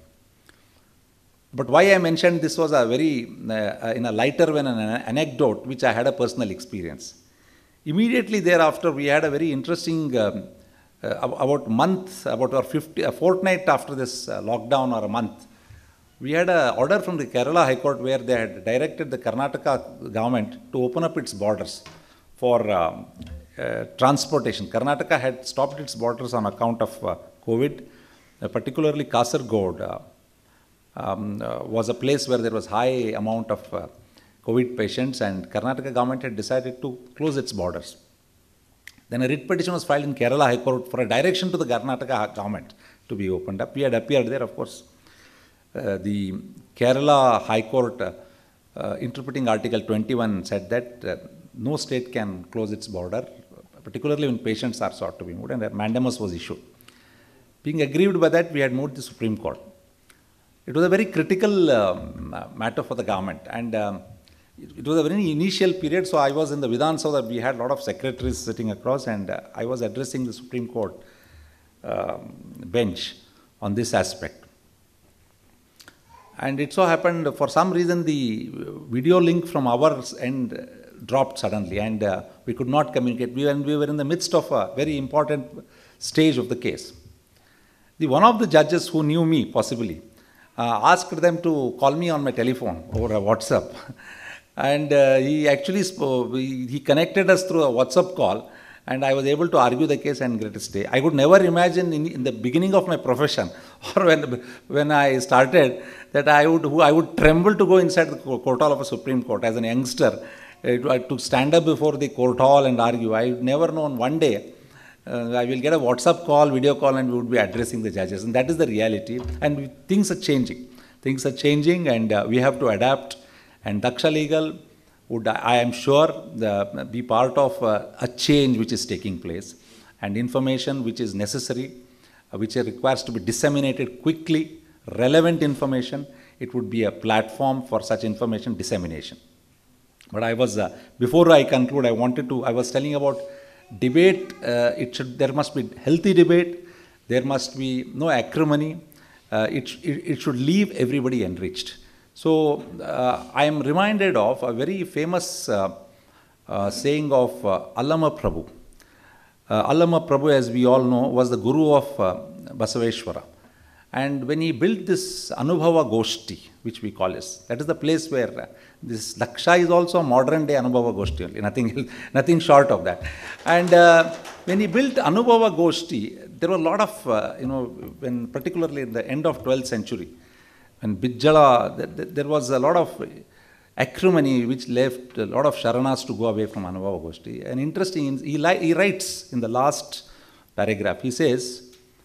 But why I mentioned this was a very, uh, in a lighter vein, an anecdote which I had a personal experience. Immediately thereafter, we had a very interesting, um, uh, about a month, about our fifty, a fortnight after this uh, lockdown or a month, we had an order from the Kerala High Court where they had directed the Karnataka government to open up its borders for um, uh, transportation. Karnataka had stopped its borders on account of uh, COVID, uh, particularly Kasaragod uh, um, uh, was a place where there was high amount of uh, COVID patients, and Karnataka government had decided to close its borders. Then a writ petition was filed in Kerala High Court for a direction to the Karnataka government to be opened up. We had appeared there, of course. Uh, the Kerala High Court, uh, uh, interpreting Article twenty-one, said that uh, no state can close its border, particularly when patients are sought to be moved, and a mandamus was issued. Being aggrieved by that, we had moved to the Supreme Court. It was a very critical um, matter for the government, and um, it, it was a very initial period, so I was in the Vidhan Sabha. We had a lot of secretaries sitting across, and uh, I was addressing the Supreme Court uh, bench on this aspect. And it so happened, for some reason, the video link from our end dropped suddenly, and uh, we could not communicate. We, and we were in the midst of a very important stage of the case. The one of the judges who knew me, possibly, uh, asked them to call me on my telephone over a WhatsApp. And uh, he actually spoke, he connected us through a WhatsApp call, and I was able to argue the case and get a stay. I could never imagine in, in the beginning of my profession, or when, when I started, that I would, I would tremble to go inside the court hall of a Supreme Court as an youngster, uh, to stand up before the court hall and argue. I had never known one day uh, I will get a WhatsApp call, video call, and we would be addressing the judges. And that is the reality. And we, things are changing. Things are changing, and uh, we have to adapt. And DakshaLegal would, I am sure, the, be part of uh, a change which is taking place, and information which is necessary, uh, which requires to be disseminated quickly, relevant information. It would be a platform for such information dissemination. But I was, uh, before I conclude, I wanted to, I was telling about debate. Uh, it should, there must be healthy debate. There must be no acrimony. Uh, it, it, it should leave everybody enriched. So, uh, I am reminded of a very famous uh, uh, saying of uh, Allama Prabhu. Uh, Allama Prabhu, as we all know, was the guru of uh, Basavaraj. And when he built this Anubhava Goshti, which we call this, that is the place where uh, this Daksha is also a modern day Anubhava Goshti only, nothing, nothing short of that. And uh, when he built Anubhava Goshti, there were a lot of, uh, you know, when particularly in the end of twelfth century, and Bijjala, there was a lot of acrimony which left a lot of Sharanas to go away from Anubhava Goshti. And interesting, he, he writes in the last paragraph, he says,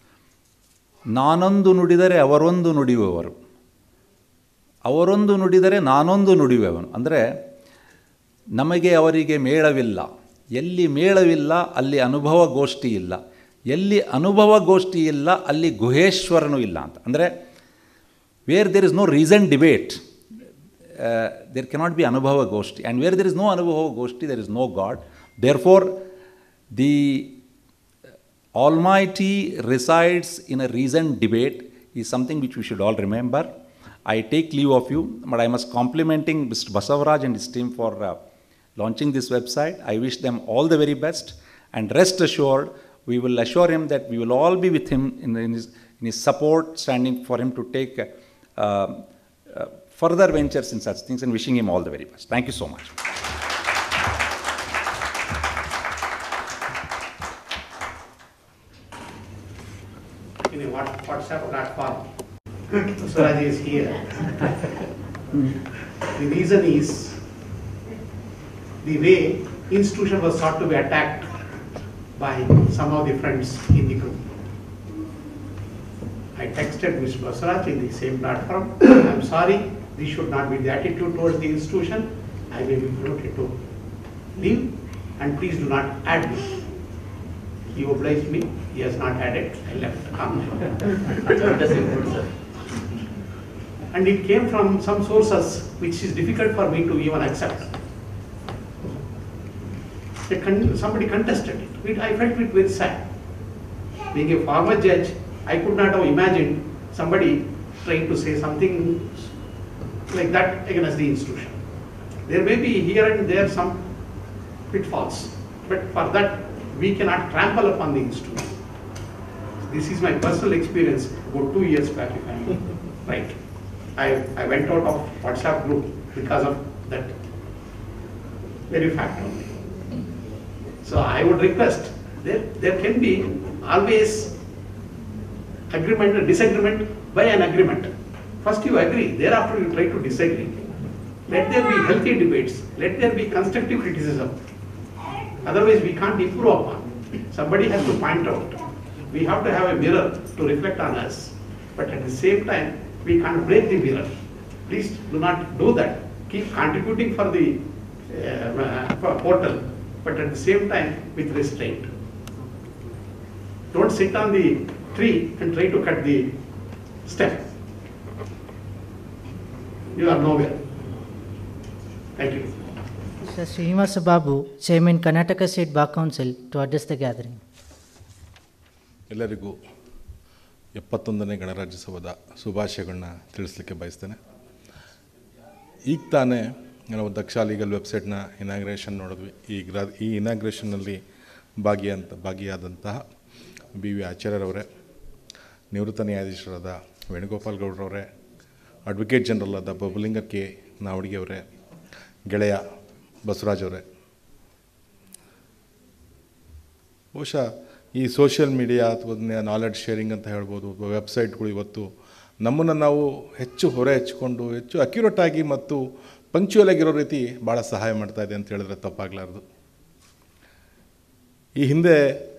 ನಾನೊಂದು ನುಡಿದರೆ ಅವರೊಂದು ನುಡಿಯುವವರು, ಅವರೊಂದು ನುಡಿದರೆ ನಾನೊಂದು ನುಡಿಯುವವನು. ಅಂದರೆ ನಮಗೆ ಅವರಿಗೆ ಮೇಳವಿಲ್ಲ, ಎಲ್ಲಿ ಮೇಳವಿಲ್ಲ ಅಲ್ಲಿ ಅನುಭವ ಗೋಷ್ಠಿ ಇಲ್ಲ, ಎಲ್ಲಿ ಅನುಭವ ಗೋಷ್ಠಿ ಇಲ್ಲ ಅಲ್ಲಿ ಗುಹೇಶ್ವರನೂ ಇಲ್ಲ ಅಂತ. ಅಂದರೆ where there is no reasoned debate, uh, there cannot be Anubhava Goshti. And where there is no Anubhava Goshti, there is no God. Therefore, the Almighty resides in a reasoned debate is something which we should all remember. I take leave of you, but I must complimenting Mister Basavaraj and his team for uh, launching this website. I wish them all the very best, and rest assured, we will assure him that we will all be with him in, in, his, in his support, standing for him to take uh, Uh, uh, further ventures in such things, and wishing him all the very best. Thank you so much. In a WhatsApp platform, Basavaraj is here. The reason is the way institution was thought to be attacked by some of the friends in the group. I texted Mister Basavaraj in the same platform. I am sorry, this should not be the attitude towards the institution. I may be promoted to leave, and please do not add me. He obliged me, he has not added, I left. And it came from some sources which is difficult for me to even accept. Somebody contested it. I felt it very sad. Being a former judge, I could not have imagined somebody trying to say something like that against the institution. There may be here and there some pitfalls, but for that we cannot trample upon the institution. This is my personal experience about two years back, if I am right. I, I went out of WhatsApp group because of that very fact only. So I would request, there, there can be always agreement and disagreement by an agreement. First you agree, thereafter you try to disagree. Let there be healthy debates, let there be constructive criticism. Otherwise we can't improve upon. Somebody has to point out. We have to have a mirror to reflect on us. But at the same time, we can't break the mirror. Please do not do that. Keep contributing for the uh, for portal, but at the same time with restraint. Don't sit on the tree and try to cut the stem. You are nowhere. Thank you. Sir Srinivasa Babu, Chairman Karnataka State Bar Council, to address the gathering. ಎಲ್ಲರಿಗೂ ಎಪ್ಪತ್ತೊಂದನೇ ಗಣರಾಜ್ಯೋತ್ಸವದ ಶುಭಾಶಯಗಳನ್ನ ತಿಳಿಸ್ಲಿಕ್ಕೆ ಬಯಸ್ತೇನೆ. ಈಗ ತಾನೇ ನಾವು ದಕ್ಷಾಲೀಗಲ್ ವೆಬ್ಸೈಟ್ನ inauguration ನೋಡಿದ್ವಿ. ಈ ಗ್ರಾ ಈ ಇನಾಗ್ರೇಷನ್ನಲ್ಲಿ ಭಾಗಿಯಂತ ಭಾಗಿಯಾದಂತಹ B V ಆಚಾರ್ಯರವರೇ, ನಿವೃತ್ತ ನ್ಯಾಯಾಧೀಶರಾದ ವೇಣುಗೋಪಾಲ್ ಗೌಡ್ರವರೇ, ಅಡ್ವೊಕೇಟ್ ಜನರಲ್ ಆದ ಪ್ರಭುಲಿಂಗ ಕೆ ನಾವಡ್ಗಿ ಅವರೇ, ಗೆಳೆಯ ಬಸವರಾಜ್ ಅವರೇ, ಬಹುಶಃ ಈ ಸೋಷಿಯಲ್ ಮೀಡಿಯಾ ಅಥವಾ ನಾಲೆಡ್ಜ್ ಶೇರಿಂಗ್ ಅಂತ ಹೇಳ್ಬೋದು, ವೆಬ್ಸೈಟ್ಗಳು ಇವತ್ತು ನಮ್ಮನ್ನು ನಾವು ಹೆಚ್ಚು ಹೊರೆ ಹಚ್ಕೊಂಡು ಹೆಚ್ಚು ಅಕ್ಯುರೇಟ್ ಆಗಿ ಮತ್ತು ಪಂಕ್ಚುಯಲ್ ಆಗಿರೋ ರೀತಿ ಭಾಳ ಸಹಾಯ ಮಾಡ್ತಾಯಿದೆ ಅಂತ ಹೇಳಿದ್ರೆ ತಪ್ಪಾಗಲಾರ್ದು. ಈ ಹಿಂದೆ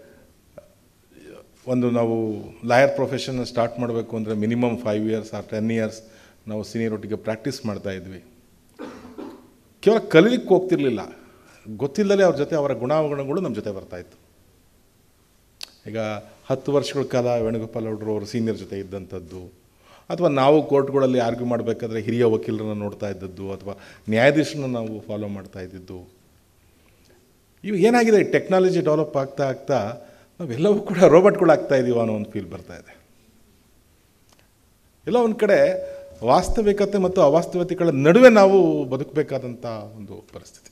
ಒಂದು ನಾವು ಲಾಯರ್ ಪ್ರೊಫೆಷನ್ ಸ್ಟಾರ್ಟ್ ಮಾಡಬೇಕು ಅಂದರೆ minimum five years or ten years ನಾವು ಸೀನಿಯರ್ ಒಟ್ಟಿಗೆ ಪ್ರಾಕ್ಟೀಸ್ ಮಾಡ್ತಾಯಿದ್ವಿ. ಕೇವಲ ಕಲೀಲಿಕ್ಕೆ ಹೋಗ್ತಿರ್ಲಿಲ್ಲ, ಗೊತ್ತಿಲ್ಲದೆ ಅವ್ರ ಜೊತೆ ಅವರ ಗುಣಾವಗುಣಗಳು ನಮ್ಮ ಜೊತೆ ಬರ್ತಾಯಿತ್ತು. ಈಗ ಹತ್ತು ವರ್ಷಗಳ ಕಾಲ ವೇಣುಗೋಪಾಲ್ ಗೌಡ್ರು ಅವರು ಸೀನಿಯರ್ ಜೊತೆ ಇದ್ದಂಥದ್ದು, ಅಥವಾ ನಾವು ಕೋರ್ಟ್ಗಳಲ್ಲಿ ಆರ್ಗ್ಯೂ ಮಾಡಬೇಕಾದ್ರೆ ಹಿರಿಯ ವಕೀಲರನ್ನ ನೋಡ್ತಾ ಇದ್ದದ್ದು, ಅಥವಾ ನ್ಯಾಯಾಧೀಶರನ್ನ ನಾವು ಫಾಲೋ ಮಾಡ್ತಾ ಇದ್ದಿದ್ದು. ಇವು ಏನಾಗಿದೆ, ಟೆಕ್ನಾಲಜಿ ಡೆವಲಪ್ ಆಗ್ತಾ ಆಗ್ತಾ ನಾವೆಲ್ಲವೂ ಕೂಡ ರೋಬೋಟ್ಗಳಾಗ್ತಾ ಇದ್ದೀವ ಅನ್ನೋ ಒಂದು ಫೀಲ್ ಬರ್ತಾ ಇದೆ. ಎಲ್ಲ ಒಂದು ಕಡೆ ವಾಸ್ತವಿಕತೆ ಮತ್ತು ಅವಾಸ್ತವಿಕತೆಗಳ ನಡುವೆ ನಾವು ಬದುಕಬೇಕಾದಂಥ ಒಂದು ಪರಿಸ್ಥಿತಿ.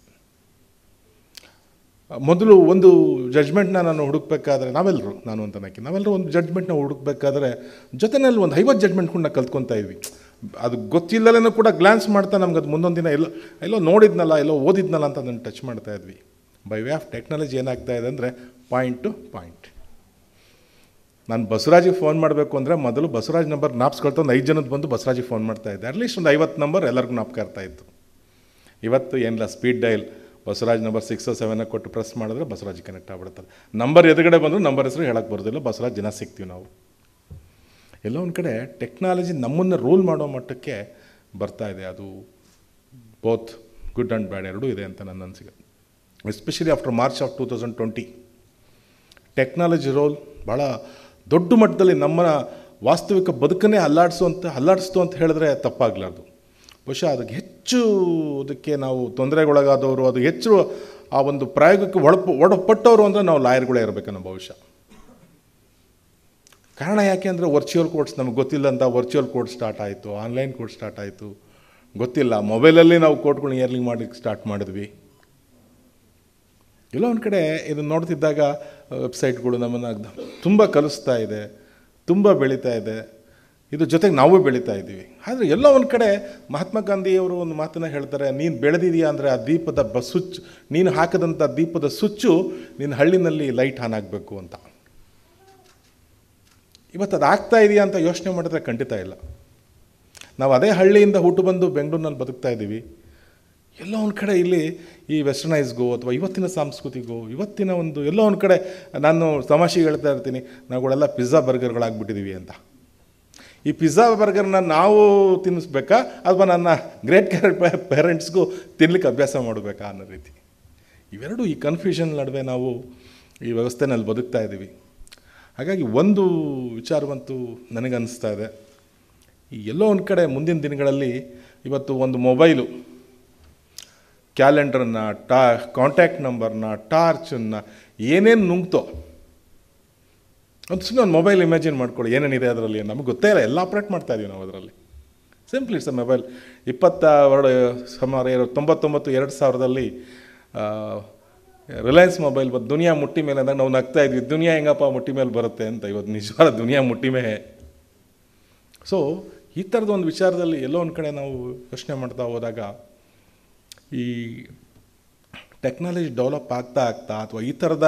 ಮೊದಲು ಒಂದು ಜಡ್ಜ್ಮೆಂಟ್ನ ನಾನು ಹುಡುಕಬೇಕಾದ್ರೆ, ನಾವೆಲ್ಲರೂ ನಾನು ಅಂತ ನಾಕಿ ನಾವೆಲ್ಲರೂ ಒಂದು ಜಡ್ಜ್ಮೆಂಟ್ನ ಹುಡುಕಬೇಕಾದ್ರೆ ಜೊತೆಯಲ್ಲಿ ಒಂದು ಐವತ್ತು ಜಡ್ಜ್ಮೆಂಟ್ಗಳನ್ನ ಕಲ್ತ್ಕೊತಾ ಇದ್ವಿ. ಅದು ಗೊತ್ತಿಲ್ಲದೇನೂ ಕೂಡ ಗ್ಲಾನ್ಸ್ ಮಾಡ್ತಾ ನಮ್ಗೆ ಅದು ಮುಂದೊಂದು ದಿನ ಎಲ್ಲೋ ಎಲ್ಲೋ ನೋಡಿದ್ನಲ್ಲ, ಎಲ್ಲೋ ಓದಿದ್ನಲ್ಲ ಅಂತ ಅದನ್ನು ಟಚ್ ಮಾಡ್ತಾ ಇದ್ವಿ. ಬೈ ವೇ ಆಫ್ ಟೆಕ್ನಾಲಜಿ ಏನಾಗ್ತಾ ಇದೆ ಅಂದರೆ ಪಾಯಿಂಟ್ ಟು ಪಾಯಿಂಟ್. ನಾನು ಬಸವರಾಜಿಗೆ ಫೋನ್ ಮಾಡಬೇಕು ಅಂದರೆ ಮೊದಲು ಬಸವರಾಜ್ ನಂಬರ್ ನಾಪ್ಸ್ಕೊಳ್ತಾ ಒಂದು ಐದು ಜನದ ಬಂದು ಬಸವರಾಜಿಗೆ ಫೋನ್ ಮಾಡ್ತಾಯಿದ್ದೆ. ಅಟ್ಲೀಸ್ಟ್ ಒಂದು ಐವತ್ತು ನಂಬರ್ ಎಲ್ಲರಿಗೂ ನಾಪ್ಕ ಇರ್ತಾಯಿತ್ತು. ಇವತ್ತು ಏನಿಲ್ಲ, speed dial Basavaraj number six ಸೆವೆನಾಗ ಕೊಟ್ಟು ಪ್ರೆಸ್ ಮಾಡಿದ್ರೆ ಬಸವರಾಜ್ ಕನೆಕ್ಟ್ ಆಗ್ಬಿಡ್ತಾರೆ. ನಂಬರ್ ಎದುರುಗಡೆ ಬಂದರೂ ನಂಬರ್ ಹೆಸರು ಹೇಳಕ್ಕೆ ಬರೋದಿಲ್ಲ, ಬಸವರಾಜ್ ಜನ ಸಿಗ್ತೀವಿ ನಾವು. ಎಲ್ಲ ಒಂದು ಕಡೆ ಟೆಕ್ನಾಲಜಿ ನಮ್ಮನ್ನು ರೂಲ್ ಮಾಡೋ ಮಟ್ಟಕ್ಕೆ ಬರ್ತಾ ಇದೆ. ಅದು ಬೋತ್ ಗುಡ್ ಆ್ಯಂಡ್ ಬ್ಯಾಡ್ ಎರಡೂ ಇದೆ ಅಂತ ನನ್ನ ಅನಿಸಿಕೆ. Especially after March of two thousand twenty technology role ಭಾಳ ದೊಡ್ಡ ಮಟ್ಟದಲ್ಲಿ ನಮ್ಮ ವಾಸ್ತವಿಕ ಬದುಕನ್ನೇ ಅಲ್ಲಾಡಿಸುವಂಥ ಅಲ್ಲಾಡಿಸ್ತು ಅಂತ ಹೇಳಿದ್ರೆ ತಪ್ಪಾಗಲಾರ್ದು. ಬಹುಶಃ ಅದಕ್ಕೆ ಹೆಚ್ಚು ಅದಕ್ಕೆ ನಾವು ತೊಂದರೆಗೊಳಗಾದವರು, ಅದು ಹೆಚ್ಚು ಆ ಒಂದು ಪ್ರಯೋಗಕ್ಕೆ ಒಳಪ ಒಳಪಟ್ಟವರು ಅಂದರೆ ನಾವು ಲಾಯರ್ಗಳೇ ಇರಬೇಕನ್ನೋ ಬಹುಶಃ. ಕಾರಣ ಯಾಕೆ ಅಂದರೆ ವರ್ಚುವಲ್ ಕೋರ್ಟ್ಸ್ ನಮಗೆ ಗೊತ್ತಿಲ್ಲ ಅಂತ ವರ್ಚುವಲ್ ಕೋರ್ಟ್ ಸ್ಟಾರ್ಟ್ ಆಯಿತು, ಆನ್ಲೈನ್ ಕೋರ್ಟ್ ಸ್ಟಾರ್ಟ್ ಆಯಿತು, ಗೊತ್ತಿಲ್ಲ. ಮೊಬೈಲಲ್ಲಿ ನಾವು ಕೋರ್ಟ್ಗಳನ್ನ ಇಯರ್ಲಿಂಗ್ ಮಾಡಲಿಕ್ಕೆ ಸ್ಟಾರ್ಟ್ ಮಾಡಿದ್ವಿ. ಎಲ್ಲೋ ಒಂದು ಕಡೆ ಇದನ್ನು ನೋಡ್ತಿದ್ದಾಗ ವೆಬ್ಸೈಟ್ಗಳು ನಮ್ಮನ್ನು ತುಂಬ ಕಲಿಸ್ತಾ ಇದೆ, ತುಂಬ ಬೆಳೀತಾ ಇದೆ. ಇದು ಜೊತೆಗೆ ನಾವು ಬೆಳೀತಾ ಇದ್ದೀವಿ. ಆದರೆ ಎಲ್ಲೋ ಒಂದು ಕಡೆ ಮಹಾತ್ಮ ಗಾಂಧಿಯವರು ಒಂದು ಮಾತನ್ನು ಹೇಳ್ತಾರೆ, ನೀನು ಬೆಳೆದಿದೆಯಾ ಅಂದರೆ ಆ ದೀಪದ ಬ ಸ್ವಿಚ್ ನೀನು ಹಾಕದಂಥ ದೀಪದ ಸ್ವಿಚ್ಚು ನಿನ್ನ ಹಳ್ಳಿನಲ್ಲಿ ಲೈಟ್ ಆನ್ ಆಗಬೇಕು ಅಂತ. ಇವತ್ತು ಅದು ಆಗ್ತಾ ಇದೆಯಾ ಅಂತ ಯೋಚನೆ ಮಾಡಿದ್ರೆ ಖಂಡಿತ ಇಲ್ಲ. ನಾವು ಅದೇ ಹಳ್ಳಿಯಿಂದ ಹುಟ್ಟು ಬಂದು ಬೆಂಗಳೂರಿನಲ್ಲಿ ಬದುಕ್ತಾ ಇದ್ದೀವಿ. ಎಲ್ಲೋ ಒಂದು ಕಡೆ ಇಲ್ಲಿ ಈ ವೆಸ್ಟರ್ನೈಸ್ಗೋ ಅಥವಾ ಇವತ್ತಿನ ಸಂಸ್ಕೃತಿಗೋ ಇವತ್ತಿನ ಒಂದು ಎಲ್ಲೋ ಒಂದು ಕಡೆ ನಾನು ತಮಾಷೆಗೆ ಹೇಳ್ತಾ ಇರ್ತೀನಿ, ನಾವುಗಳೆಲ್ಲ ಪಿಜ್ಜಾ ಬರ್ಗರ್ಗಳಾಗ್ಬಿಟ್ಟಿದ್ದೀವಿ ಅಂತ. ಈ ಪಿಜ್ಜಾ ಬರ್ಗರ್ನ ನಾವು ತಿನ್ನಿಸ್ಬೇಕಾ ಅಥವಾ ನನ್ನ ಗ್ರೇಟ್ ಕ್ಯಾರೆಟ್ ಪೇರೆಂಟ್ಸ್ಗೂ ತಿನ್ಲಿಕ್ಕೆ ಅಭ್ಯಾಸ ಮಾಡಬೇಕಾ ಅನ್ನೋ ರೀತಿ. ಇವೆರಡು ಈ ಕನ್ಫ್ಯೂಷನ್ ನಡುವೆ ನಾವು ಈ ವ್ಯವಸ್ಥೆನಲ್ಲಿ ಬದುಕ್ತಾ ಇದ್ದೀವಿ. ಹಾಗಾಗಿ ಒಂದು ವಿಚಾರವಂತೂ ನನಗನ್ನಿಸ್ತಾ ಇದೆ, ಈ ಎಲ್ಲೋ ಒಂದು ಕಡೆ ಮುಂದಿನ ದಿನಗಳಲ್ಲಿ ಇವತ್ತು ಒಂದು ಮೊಬೈಲು ಕ್ಯಾಲೆಂಡರನ್ನು, ಟಾ ಕಾಂಟ್ಯಾಕ್ಟ್ ನಂಬರ್ನ, ಟಾರ್ಚನ್ನು ಏನೇನು ನುಂಗ್ತೋ, ಒಂದು ಸುಮ್ಮನೆ ಒಂದು ಮೊಬೈಲ್ ಇಮ್ಯಾಜಿನ್ ಮಾಡ್ಕೊಳ್ಳಿ ಏನೇನಿದೆ ಅದರಲ್ಲಿ. ನಮಗೆ ಗೊತ್ತೇ ಇಲ್ಲ, ಎಲ್ಲ ಆಪ್ರೇಟ್ ಮಾಡ್ತಾ ಇದೀವಿ ನಾವು ಅದರಲ್ಲಿ. Simply it's a mobile. ಇಪ್ಪತ್ತ ಎರಡು ಸುಮಾರು ತೊಂಬತ್ತೊಂಬತ್ತು ಎರಡು ಸಾವಿರದಲ್ಲಿ ರಿಲಯನ್ಸ್ ಮೊಬೈಲ್ ಬಂದು ದುನಿಯಾ ಮುಟ್ಟಿ ಮೇಲೆ ಅಂದಾಗ ನಾವು ನಗ್ತಾ ಇದ್ವಿ, ದುನಿಯಾ ಹೆಂಗಪ್ಪ ಮುಟ್ಟಿ ಮೇಲೆ ಬರುತ್ತೆ ಅಂತ. ಇವತ್ತು ನಿಜವಾದ ದುನಿಯಾ ಮುಟ್ಟಿ ಮೇ. ಸೊ ಈ ಥರದ ಒಂದು ವಿಚಾರದಲ್ಲಿ ಎಲ್ಲೋ ಒಂದು ಕಡೆ ನಾವು ಯೋಚನೆ ಮಾಡ್ತಾ ಹೋದಾಗ ಈ ಟೆಕ್ನಾಲಜಿ ಡೆವಲಪ್ ಆಗ್ತಾ ಆಗ್ತಾ ಅಥವಾ ಈ ಥರದ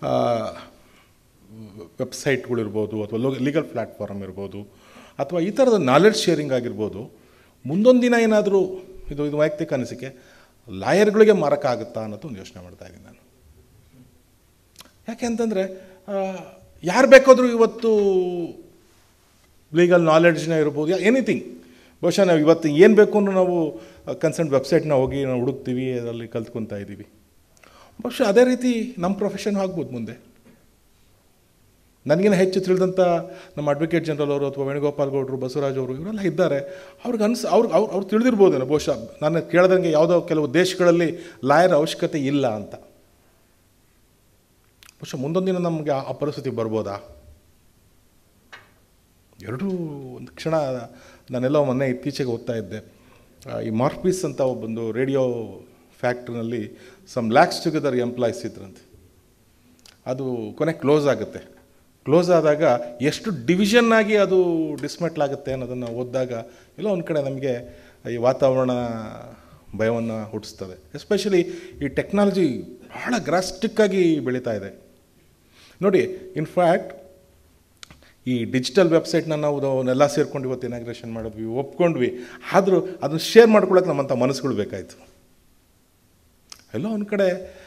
ವೆಬ್ಸೈಟ್ಗಳಿರ್ಬೋದು ಅಥವಾ ಲೋ ಲೀಗಲ್ ಪ್ಲ್ಯಾಟ್ಫಾರ್ಮ್ ಇರ್ಬೋದು ಅಥವಾ ಈ ಥರದ ನಾಲೆಡ್ಜ್ ಶೇರಿಂಗ್ ಆಗಿರ್ಬೋದು, ಮುಂದೊಂದು ದಿನ ಏನಾದರೂ ಇದು ಇದು ವೈಯಕ್ತಿಕ ಅನಿಸಿಕೆ ಲಾಯರ್ಗಳಿಗೆ ಮಾರಕ್ಕಾಗುತ್ತಾ ಅನ್ನೋದು ಒಂದು ಯೋಚನೆ ಮಾಡ್ತಾಯಿದ್ದೀನಿ ನಾನು. ಯಾಕೆ ಅಂತಂದರೆ ಯಾರು ಬೇಕಾದರೂ ಇವತ್ತು ಲೀಗಲ್ ನಾಲೆಡ್ಜ್ನ ಇರ್ಬೋದು, ಎನಿಥಿಂಗ್. ಬಹುಶಃ ನಾವು ಇವತ್ತು ಏನು ಬೇಕು ಅನ್ನೋ ನಾವು ಕನ್ಸರ್ನ್ ವೆಬ್ಸೈಟ್ನ ಹೋಗಿ ನಾವು ಹುಡುಕ್ತೀವಿ, ಅದರಲ್ಲಿ ಕಲ್ತ್ಕೊತಾ ಇದ್ದೀವಿ. ಬಹುಶಃ ಅದೇ ರೀತಿ ನಮ್ಮ ಪ್ರೊಫೆಷನ್ ಆಗ್ಬೋದು ಮುಂದೆ. ನನಗೇನು ಹೆಚ್ಚು ತಿಳಿದಂಥ ನಮ್ಮ ಅಡ್ವೊಕೇಟ್ ಜನರಲ್ ಅವರು ಅಥವಾ ವೇಣುಗೋಪಾಲ್ ಗೌಡರು, ಬಸವರಾಜ್ ಅವರು ಇವರೆಲ್ಲ ಇದ್ದಾರೆ. ಅವ್ರಿಗೆ ಅನ್ಸ್ ಅವ್ರಿಗೆ ಅವ್ರು ಅವ್ರು ತಿಳಿದಿರ್ಬೋದೇನೋ ಬಹುಶಃ. ನಾನು ಕೇಳ್ದಂಗೆ ಯಾವುದೋ ಕೆಲವು ದೇಶಗಳಲ್ಲಿ ಲಾಯರ್ ಅವಶ್ಯಕತೆ ಇಲ್ಲ ಅಂತ. ಬಹುಶಃ ಮುಂದೊಂದು ದಿನ ನಮಗೆ ಆ ಪರಿಸ್ಥಿತಿ ಬರ್ಬೋದಾ? ಎರಡೂ ಒಂದು ಕ್ಷಣ. ನಾನೆಲ್ಲ ಮೊನ್ನೆ ಇತ್ತೀಚೆಗೆ ಓದ್ತಾ ಇದ್ದೆ, ಈ ಮಾರ್ಪೀಸ್ ಅಂತ ಒಬ್ಬೊಂದು ರೇಡಿಯೋ ಫ್ಯಾಕ್ಟ್ರಿನಲ್ಲಿ ಸಮ್ ಲ್ಯಾಕ್ಸ್ ಟುಗೆದರ್ ಎಂಪ್ಲಾಯ್ಸ್ ಇದ್ರಂತೆ. ಅದು ಕೊನೆ ಕ್ಲೋಸ್ ಆಗುತ್ತೆ. ಕ್ಲೋಸ್ ಆದಾಗ ಎಷ್ಟು ಡಿವಿಷನ್ ಆಗಿ ಅದು ಡಿಸ್ಮೆಟ್ಲ್ ಆಗುತ್ತೆ ಅನ್ನೋದನ್ನು ಓದಿದಾಗ ಎಲ್ಲೋ ಒಂದು ಕಡೆ ನಮಗೆ ಈ ವಾತಾವರಣ ಭಯವನ್ನು ಹುಟ್ಟಿಸ್ತದೆ. ಎಸ್ಪೆಷಲಿ ಈ ಟೆಕ್ನಾಲಜಿ ಬಹಳ ಗ್ರಾಸ್ಟಿಕ್ಕಾಗಿ ಬೆಳೀತಾ ಇದೆ ನೋಡಿ. ಇನ್ಫ್ಯಾಕ್ಟ್ ಈ ಡಿಜಿಟಲ್ ವೆಬ್ಸೈಟ್ನ ನಾವು ಅವನ್ನೆಲ್ಲ ಸೇರ್ಕೊಂಡು ಇವತ್ತು ಇನಾಗ್ರೇಷನ್ ಮಾಡಿದ್ವಿ, ಒಪ್ಕೊಂಡ್ವಿ. ಆದರೂ ಅದನ್ನು ಶೇರ್ ಮಾಡ್ಕೊಳ್ಳೋಕೆ ನಮ್ಮಂಥ ಮನಸ್ಸುಗಳು ಬೇಕಾಯಿತು. ಎಲ್ಲೋ ಒಂದು ಕಡೆ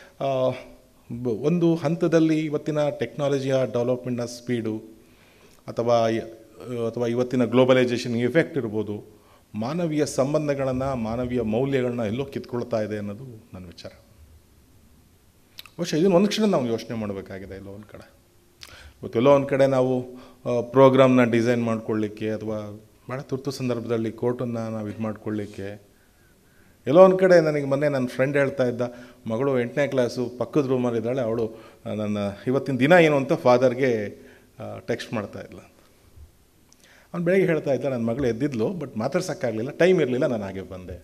ಒಂದು ಹಂತದಲ್ಲಿ ಇವತ್ತಿನ ಟೆಕ್ನಾಲಜಿಯ ಡೆವಲಪ್ಮೆಂಟ್ನ ಸ್ಪೀಡು ಅಥವಾ ಅಥವಾ ಇವತ್ತಿನ ಗ್ಲೋಬಲೈಸೇಷನ್ ಎಫೆಕ್ಟ್ ಇರ್ಬೋದು, ಮಾನವೀಯ ಸಂಬಂಧಗಳನ್ನು, ಮಾನವೀಯ ಮೌಲ್ಯಗಳನ್ನ ಎಲ್ಲೋ ಕಿತ್ಕೊಳ್ತಾ ಇದೆ ಅನ್ನೋದು ನನ್ನ ವಿಚಾರ. ಬಹುಶಃ ಇದನ್ನು ಒಂದು ಕ್ಷಣ ನಾವು ಯೋಚನೆ ಮಾಡಬೇಕಾಗಿದೆ. ಎಲ್ಲೋ ಒಂದು ಕಡೆ ಇವತ್ತೆಲ್ಲೋ ಒಂದು ಕಡೆ ನಾವು ಪ್ರೋಗ್ರಾಮ್ನ ಡಿಸೈನ್ ಮಾಡ್ಕೊಳ್ಳಿಕ್ಕೆ ಅಥವಾ ಭಾಳ ತುರ್ತು ಸಂದರ್ಭದಲ್ಲಿ ಕೋರ್ಟನ್ನು ನಾವು ಇದು ಮಾಡ್ಕೊಳ್ಳಿಕ್ಕೆ, ಎಲ್ಲೋ ಒಂದು ಕಡೆ ನನಗೆ ಮೊನ್ನೆ ನನ್ನ ಫ್ರೆಂಡ್ ಹೇಳ್ತಾ ಇದ್ದ, ಮಗಳು ಎಂಟನೇ ಕ್ಲಾಸು ಪಕ್ಕದ ರೂಮಲ್ಲಿದ್ದಾಳೆ, ಅವಳು ನನ್ನ ಇವತ್ತಿನ ದಿನ ಏನು ಅಂತ ಫಾದರ್ಗೆ ಟೆಕ್ಸ್ಟ್ ಮಾಡ್ತಾ ಇದ್ಲ. ಅವ್ನು ಬೆಳಗ್ಗೆ ಹೇಳ್ತಾ ಇದ್ದ, ನನ್ನ ಮಗಳು ಎದ್ದಿದ್ಲು ಬಟ್ ಮಾತಾಡ್ಸೋಕ್ಕಾಗಲಿಲ್ಲ, ಟೈಮ್ ಇರಲಿಲ್ಲ, ನಾನು ಹಾಗೆ ಬಂದೆ.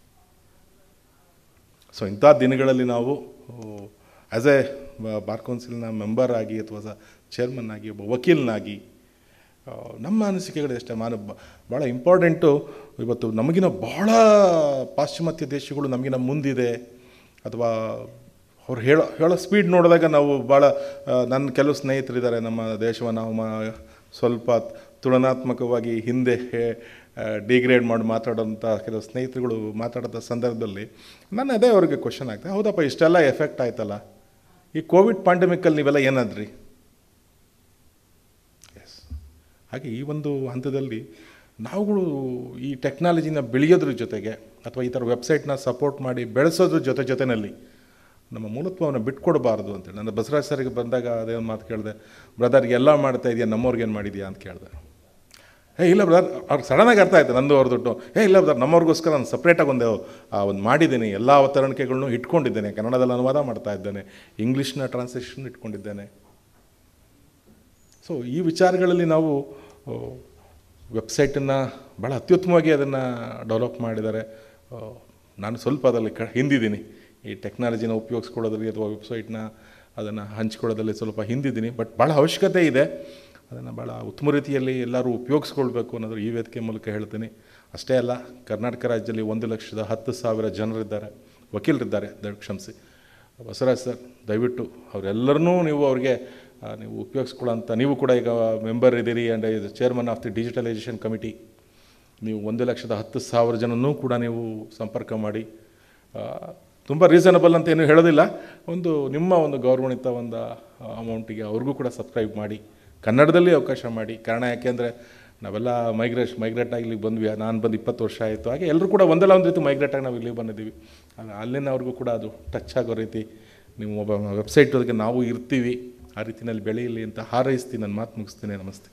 ಸೊ ಇಂಥ ದಿನಗಳಲ್ಲಿ ನಾವು ಆ್ಯಸ್ ಎ ಬಾರ್ ಕೌನ್ಸಿಲ್ನ ಮೆಂಬರ್ ಆಗಿ ಅಥವಾ ಚೇರ್ಮನ್ ಆಗಿ ಒಬ್ಬ ವಕೀಲನಾಗಿ ನಮ್ಮ ಅನಿಸಿಕೆಗಳು ಎಷ್ಟೇ ಮಾನ ಭಾಳ ಇಂಪಾರ್ಟೆಂಟು. ಇವತ್ತು ನಮಗಿನ ಭಾಳ ಪಾಶ್ಚಿಮಾತ್ಯ ದೇಶಗಳು ನಮಗಿನ ಮುಂದಿದೆ ಅಥವಾ ಅವ್ರು ಹೇಳೋ ಹೇಳೋ ಸ್ಪೀಡ್ ನೋಡಿದಾಗ ನಾವು ಭಾಳ, ನನ್ನ ಕೆಲವು ಸ್ನೇಹಿತರಿದ್ದಾರೆ ನಮ್ಮ ದೇಶವನ್ನು ನಾವು ಸ್ವಲ್ಪ ತುಲನಾತ್ಮಕವಾಗಿ ಹಿಂದೆ ಡಿಗ್ರೇಡ್ ಮಾಡಿ ಮಾತಾಡೋಂಥ ಕೆಲವು ಸ್ನೇಹಿತರುಗಳು ಮಾತಾಡೋಂಥ ಸಂದರ್ಭದಲ್ಲಿ ನಾನು ಅದೇ ಅವ್ರಿಗೆ ಕ್ವಶನ್ ಆಗ್ತದೆ, ಹೌದಪ್ಪ ಇಷ್ಟೆಲ್ಲ ಎಫೆಕ್ಟ್ ಆಯ್ತಲ್ಲ, ಈ ಕೋವಿಡ್ ಪ್ಯಾಂಡಮಿಕಲ್ಲಿ ನೀವೆಲ್ಲ ಏನಾದ್ರಿ? ಎಸ್, ಹಾಗೆ ಈ ಒಂದು ಹಂತದಲ್ಲಿ ನಾವುಗಳು ಈ ಟೆಕ್ನಾಲಜಿನ ಬೆಳೆಯೋದ್ರ ಜೊತೆಗೆ ಅಥವಾ ಈ ಥರ ವೆಬ್ಸೈಟ್ನ ಸಪೋರ್ಟ್ ಮಾಡಿ ಬೆಳೆಸೋದ್ರ ಜೊತೆ ಜೊತೆಯಲ್ಲಿ ನಮ್ಮ ಮೂಲತ್ವವನ್ನು ಬಿಟ್ಕೊಡ್ಬಾರ್ದು ಅಂತೇಳಿ. ನಾನು ಬಸವರಾಜ್ ಸರಿಗೆ ಬಂದಾಗ ಅದೇ ಒಂದು ಮಾತು ಕೇಳಿದೆ, ಬ್ರದರ್ಗೆ ಎಲ್ಲ ಮಾಡ್ತಾ ಇದೆಯಾ, ನಮ್ಮವ್ರಿಗೇನು ಮಾಡಿದ್ಯಾ ಅಂತ ಕೇಳಿದೆ. ಏ ಇಲ್ಲ ಬ್ರದರ್, ಅವ್ರಿಗೆ ಸಡನ್ನಾಗಿ ಅರ್ಥ ಆಯ್ತು ನಂದು ಅವ್ರ ದುಡ್ಡು. ಏ ಇಲ್ಲ ಬ್ರದರ್, ನಮ್ಮವ್ರಿಗೋಸ್ಕರ ನಾನು ಸಪ್ರೇಟಾಗಿ ಒಂದು ಒಂದು ಮಾಡಿದ್ದೀನಿ, ಎಲ್ಲ ಅವತರಣಿಕೆಗಳನ್ನೂ ಇಟ್ಕೊಂಡಿದ್ದೇನೆ, ಕನ್ನಡದಲ್ಲಿ ಅನುವಾದ ಮಾಡ್ತಾ ಇದ್ದೇನೆ, ಇಂಗ್ಲೀಷ್ನ ಟ್ರಾನ್ಸ್ಲೇಷನ್ ಇಟ್ಕೊಂಡಿದ್ದೇನೆ. ಸೊ ಈ ವಿಚಾರಗಳಲ್ಲಿ ನಾವು ವೆಬ್ಸೈಟನ್ನು ಭಾಳ ಅತ್ಯುತ್ತಮವಾಗಿ ಅದನ್ನು ಡೆವಲಪ್ ಮಾಡಿದ್ದಾರೆ. ನಾನು ಸ್ವಲ್ಪ ಅದರಲ್ಲಿ ಕ ಹಿಂದಿದ್ದೀನಿ ಈ ಟೆಕ್ನಾಲಜಿನ ಉಪಯೋಗಿಸ್ಕೊಳ್ಳೋದ್ರಲ್ಲಿ ಅಥವಾ ವೆಬ್ಸೈಟ್ನ ಅದನ್ನು ಹಂಚ್ಕೊಳ್ಳೋದ್ರಲ್ಲಿ ಸ್ವಲ್ಪ ಹಿಂದಿದ್ದೀನಿ. ಬಟ್ ಭಾಳ ಅವಶ್ಯಕತೆ ಇದೆ, ಅದನ್ನು ಭಾಳ ಉತ್ತಮ ರೀತಿಯಲ್ಲಿ ಎಲ್ಲರೂ ಉಪಯೋಗಿಸ್ಕೊಳ್ಬೇಕು ಅನ್ನೋದು ಈ ವೇದಿಕೆ ಮೂಲಕ ಹೇಳ್ತೀನಿ. ಅಷ್ಟೇ ಅಲ್ಲ, ಕರ್ನಾಟಕ ರಾಜ್ಯದಲ್ಲಿ ಒಂದು ಲಕ್ಷದ ಹತ್ತು ಸಾವಿರ ಜನರಿದ್ದಾರೆ, ವಕೀಲರಿದ್ದಾರೆ, ದಯವಿಟ್ಟು ಕ್ಷಮಿಸಿ. ಬಸವರಾಜ್ ಸರ್ ದಯವಿಟ್ಟು ಅವರೆಲ್ಲರನ್ನೂ ನೀವು ಅವ್ರಿಗೆ ನೀವು ಉಪಯೋಗಿಸ್ಕೊಳ್ಳೋಂಥ, ನೀವು ಕೂಡ ಈಗ ಮೆಂಬರ್ ಇದ್ದೀರಿ ಆ್ಯಂಡ್ ಇದು chairman of the digitalisation committee, ನೀವು ಒಂದು ಲಕ್ಷದ ಹತ್ತು ಸಾವಿರ ಜನನೂ ಕೂಡ ನೀವು ಸಂಪರ್ಕ ಮಾಡಿ. ತುಂಬ ರೀಸನಬಲ್ ಅಂತ ಏನು ಹೇಳೋದಿಲ್ಲ, ಒಂದು ನಿಮ್ಮ ಒಂದು ಗೌರವಾನ್ವಿತ ಒಂದು ಅಮೌಂಟಿಗೆ ಅವ್ರಿಗೂ ಕೂಡ ಸಬ್ಸ್ಕ್ರೈಬ್ ಮಾಡಿ, ಕನ್ನಡದಲ್ಲಿ ಅವಕಾಶ ಮಾಡಿ. ಕಾರಣ ಯಾಕೆಂದರೆ ನಾವೆಲ್ಲ ಮೈಗ್ರೇಷ್ ಮೈಗ್ರೇಟ್ ಆಗಿ ಇಲ್ಲಿಗೆ ಬಂದ್ವಿ, ನಾನು ಬಂದು ಇಪ್ಪತ್ತು ವರ್ಷ ಆಯಿತು. ಹಾಗೆ ಎಲ್ಲರೂ ಕೂಡ ಒಂದಲ್ಲ ಒಂದು ರೀತಿ ಮೈಗ್ರೇಟಾಗಿ ನಾವು ಇಲ್ಲಿಗೆ ಬಂದಿದ್ದೀವಿ. ಅಲ್ಲಿನ ಅವ್ರಿಗೂ ಕೂಡ ಅದು ಟಚ್ ಆಗೋ ರೀತಿ ನೀವು ಒಬ್ಬ ವೆಬ್ಸೈಟ್ಗೆ ನಾವು ಇರ್ತೀವಿ, ಆ ರೀತಿಯಲ್ಲಿ ಬೆಳೆಯಲಿ ಅಂತ ಹಾರೈಸ್ತೀನಿ. ನನ್ನ ಮಾತು ಮುಗಿಸ್ತೀನಿ. ನಮಸ್ತೆ.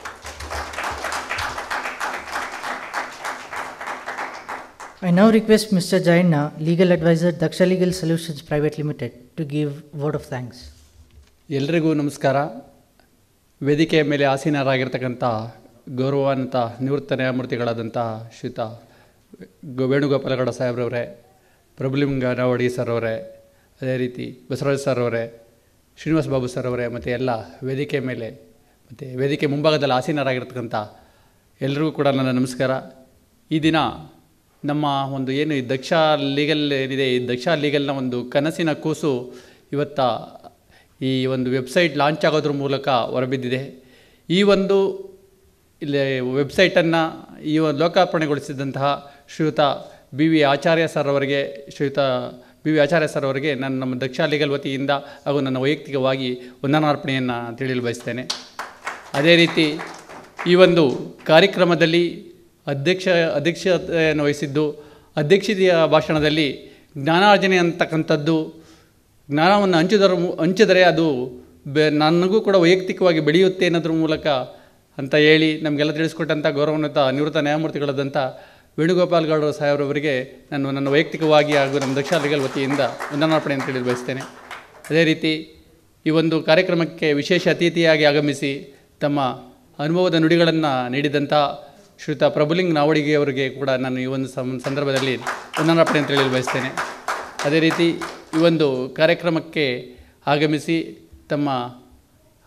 I now request Mister Jaina, Legal Advisor, DakshaLegal Solutions Private Limited, to give word of thanks. ಎಲ್ಲರಿಗೂ ನಮಸ್ಕಾರ. ವೇದಿಕೆಯ ಮೇಲೆ ಆಸೀನರಾಗಿರ್ತಕ್ಕಂಥ ಗೌರವಾನ್ವಿತ ನಿವೃತ್ತ ನ್ಯಾಯಮೂರ್ತಿಗಳಾದಂಥ ಶ್ರೀಯುತ ವೇಣುಗೋಪಾಲಗೌಡ ಸಾಹೇಬ್ರವರೇ, ಪ್ರಭುಲಿಂಗ ನವಡ್ಗಿ ಸರ್ ಅವರೇ, ಅದೇ ರೀತಿ ಬಸವರಾಜ್ ಸರ್ ಅವರೇ, ಶ್ರೀನಿವಾಸ ಬಾಬು ಸರ್ ಅವರೇ, ಮತ್ತು ಎಲ್ಲ ವೇದಿಕೆ ಮೇಲೆ ಮತ್ತು ವೇದಿಕೆ ಮುಂಭಾಗದಲ್ಲಿ ಆಸೀನರಾಗಿರ್ತಕ್ಕಂಥ ಎಲ್ಲರಿಗೂ ಕೂಡ ನನ್ನ ನಮಸ್ಕಾರ. ಈ ದಿನ ನಮ್ಮ ಒಂದು ಏನು ಈ ದಕ್ಷ ಲೀಗಲ್ ಏನಿದೆ, ಈ ದಕ್ಷ ಲೀಗಲ್ನ ಒಂದು ಕನಸಿನ ಕೂಸು ಇವತ್ತ ಈ ಒಂದು ವೆಬ್ಸೈಟ್ ಲಾಂಚ್ ಆಗೋದ್ರ ಮೂಲಕ ಹೊರಬಿದ್ದಿದೆ. ಈ ಒಂದು ಇಲ್ಲಿ ವೆಬ್ಸೈಟನ್ನು ಈ ಒಂದು ಲೋಕಾರ್ಪಣೆಗೊಳಿಸಿದಂತಹ ಶ್ರೀಯುತ ಬಿ ವಿ ಆಚಾರ್ಯ ಸರ್ ಅವರಿಗೆ ಶ್ರೀಯುತ ಬಿ ವಿ ಆಚಾರ್ಯ ಸರ್ ಅವರಿಗೆ ನಾನು ನಮ್ಮ ದಕ್ಷ ಲೀಗಲ್ ವತಿಯಿಂದ ಹಾಗೂ ನನ್ನ ವೈಯಕ್ತಿಕವಾಗಿ ವಂದನಾರ್ಪಣೆಯನ್ನು ತಿಳಿಯಲು ಬಯಸ್ತೇನೆ. ಅದೇ ರೀತಿ ಈ ಒಂದು ಕಾರ್ಯಕ್ರಮದಲ್ಲಿ ಅಧ್ಯಕ್ಷ ಅಧ್ಯಕ್ಷತೆಯನ್ನು ವಹಿಸಿದ್ದು, ಅಧ್ಯಕ್ಷತೆಯ ಭಾಷಣದಲ್ಲಿ ಜ್ಞಾನಾರ್ಜನೆ ಅಂತಕ್ಕಂಥದ್ದು, ಜ್ಞಾನವನ್ನು ಹಂಚಿದರ ಹಂಚಿದರೆ ಅದು ಬೆ ನನಗೂ ಕೂಡ ವೈಯಕ್ತಿಕವಾಗಿ ಬೆಳೆಯುತ್ತೆ ಅನ್ನೋದ್ರ ಮೂಲಕ ಅಂತ ಹೇಳಿ ನಮಗೆಲ್ಲ ತಿಳಿಸ್ಕೊಟ್ಟಂಥ ಗೌರವಾನ್ವಿತ ನಿವೃತ್ತ ನ್ಯಾಯಮೂರ್ತಿಗಳಾದಂಥ ವೇಣುಗೋಪಾಲಗೌಡ ಸಾಹೇಬ್ರವರಿಗೆ ನಾನು ನನ್ನ ವೈಯಕ್ತಿಕವಾಗಿ ಹಾಗೂ ನಮ್ಮ ದಕ್ಷ ಲೀಗಲ್ ವತಿಯಿಂದ ವಂದನಾರ್ಪಣೆ ಅಂತ ಹೇಳಿ ಬಯಸ್ತೇನೆ. ಅದೇ ರೀತಿ ಈ ಒಂದು ಕಾರ್ಯಕ್ರಮಕ್ಕೆ ವಿಶೇಷ ಅತಿಥಿಯಾಗಿ ಆಗಮಿಸಿ ತಮ್ಮ ಅನುಭವದ ನುಡಿಗಳನ್ನು ನೀಡಿದಂಥ ಶ್ರೀಯುತ ಪ್ರಭುಲಿಂಗ್ ನವಡ್ಗಿ ಅವರಿಗೆ ಕೂಡ ನಾನು ಈ ಒಂದು ಸಂದರ್ಭದಲ್ಲಿ ವಂದನಾರ್ಪಣೆ ಅಂತ ಹೇಳಿ ಬಯಸ್ತೇನೆ. ಅದೇ ರೀತಿ ಈ ಒಂದು ಕಾರ್ಯಕ್ರಮಕ್ಕೆ ಆಗಮಿಸಿ ತಮ್ಮ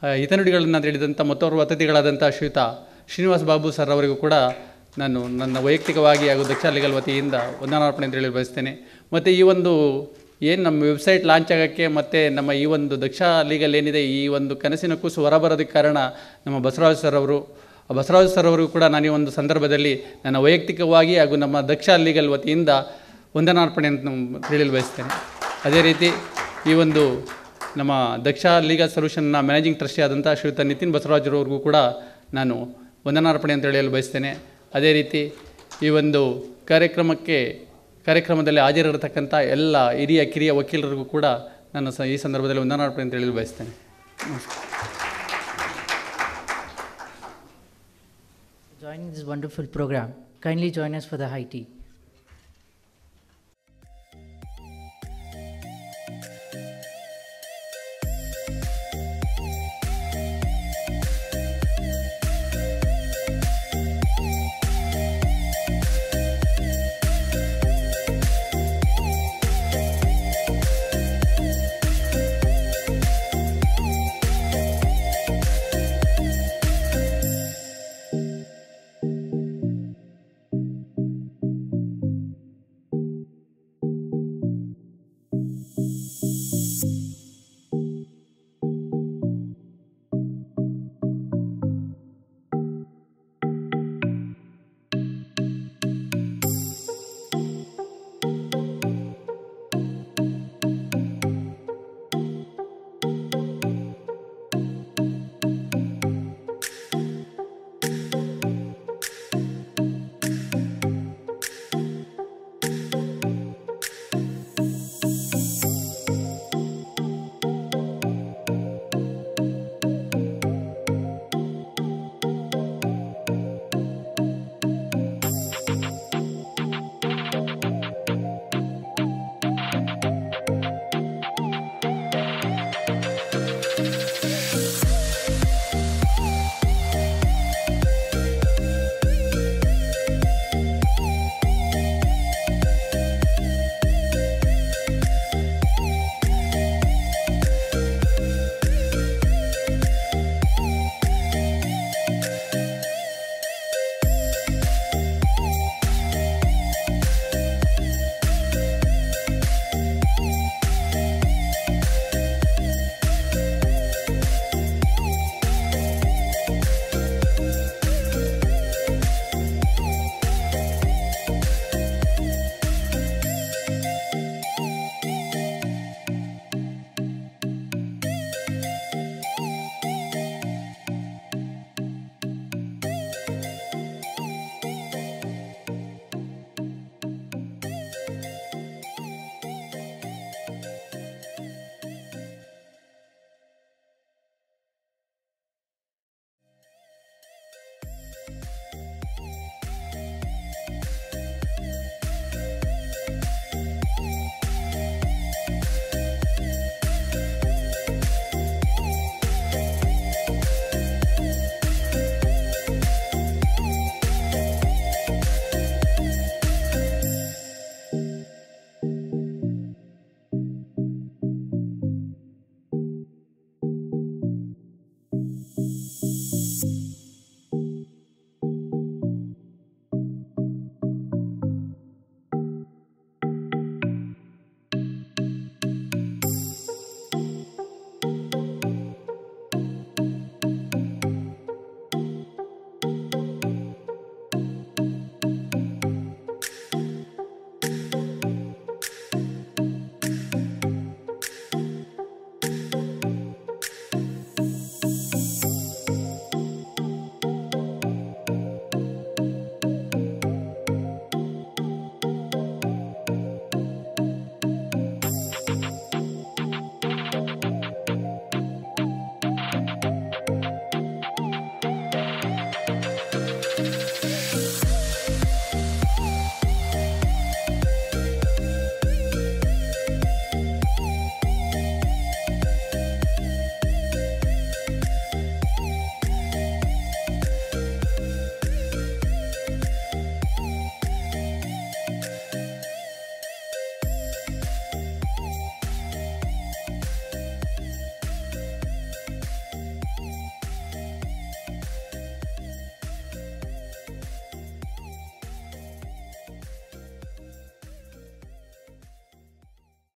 ಹಿತನುಡಿಗಳನ್ನು ತಿಳಿದಂಥ ಮತ್ತೋರ್ವ ಅತಿಥಿಗಳಾದಂಥ ಶ್ರೀಯುತ ಶ್ರೀನಿವಾಸ ಬಾಬು ಸರ್ ಅವರಿಗೂ ಕೂಡ ನಾನು ನನ್ನ ವೈಯಕ್ತಿಕವಾಗಿ ಹಾಗೂ DakshaLegal ವತಿಯಿಂದ ವಂದನಾರ್ಪಣೆ ಅಂತ ಹೇಳಿ ಬಯಸ್ತೇನೆ. ಮತ್ತು ಈ ಒಂದು ಏನು ನಮ್ಮ ವೆಬ್ಸೈಟ್ ಲಾಂಚ್ ಆಗೋಕ್ಕೆ ಮತ್ತು ನಮ್ಮ ಈ ಒಂದು DakshaLegal ಏನಿದೆ ಈ ಒಂದು ಕನಸಿನ ಕೂಸು ಹೊರಬರೋದಕ್ಕೆ ಕಾರಣ ನಮ್ಮ ಬಸವರಾಜ್ ಸರ್ ಅವರು. ಬಸವರಾಜ್ ಸರ್ ಅವರಿಗೂ ಕೂಡ ನಾನು ಈ ಒಂದು ಸಂದರ್ಭದಲ್ಲಿ ನನ್ನ ವೈಯಕ್ತಿಕವಾಗಿ ಹಾಗೂ ನಮ್ಮ DakshaLegal ವತಿಯಿಂದ ವಂದನಾರ್ಪಣೆ ಅಂತ ಹೇಳಲು ಬಯಸ್ತೇನೆ. ಅದೇ ರೀತಿ ಈ ಒಂದು ನಮ್ಮ DakshaLegal ಸೊಲ್ಯೂಷನ್ನ ಮ್ಯಾನೇಜಿಂಗ್ ಟ್ರಸ್ಟಿ ಆದಂಥ ಶ್ರೀಯುತ ನಿತಿನ್ ಬಸವರಾಜ್ರವ್ರಿಗೂ ಕೂಡ ನಾನು ವಂದನಾರ್ಪಣೆ ಅಂತ ಹೇಳಲು ಬಯಸ್ತೇನೆ. ಅದೇ ರೀತಿ ಈ ಒಂದು ಕಾರ್ಯಕ್ರಮಕ್ಕೆ ಕಾರ್ಯಕ್ರಮದಲ್ಲಿ ಹಾಜರಿರತಕ್ಕಂಥ ಎಲ್ಲ ಹಿರಿಯ ಕಿರಿಯ ವಕೀಲರಿಗೂ ಕೂಡ ನಾನು ಸ ಈ ಸಂದರ್ಭದಲ್ಲಿ ವಂದನಾರ್ಪಣೆ ಅಂತ ಹೇಳಲು ಬಯಸ್ತೇನೆ. Joining this wonderful program, kindly join us for the high tea.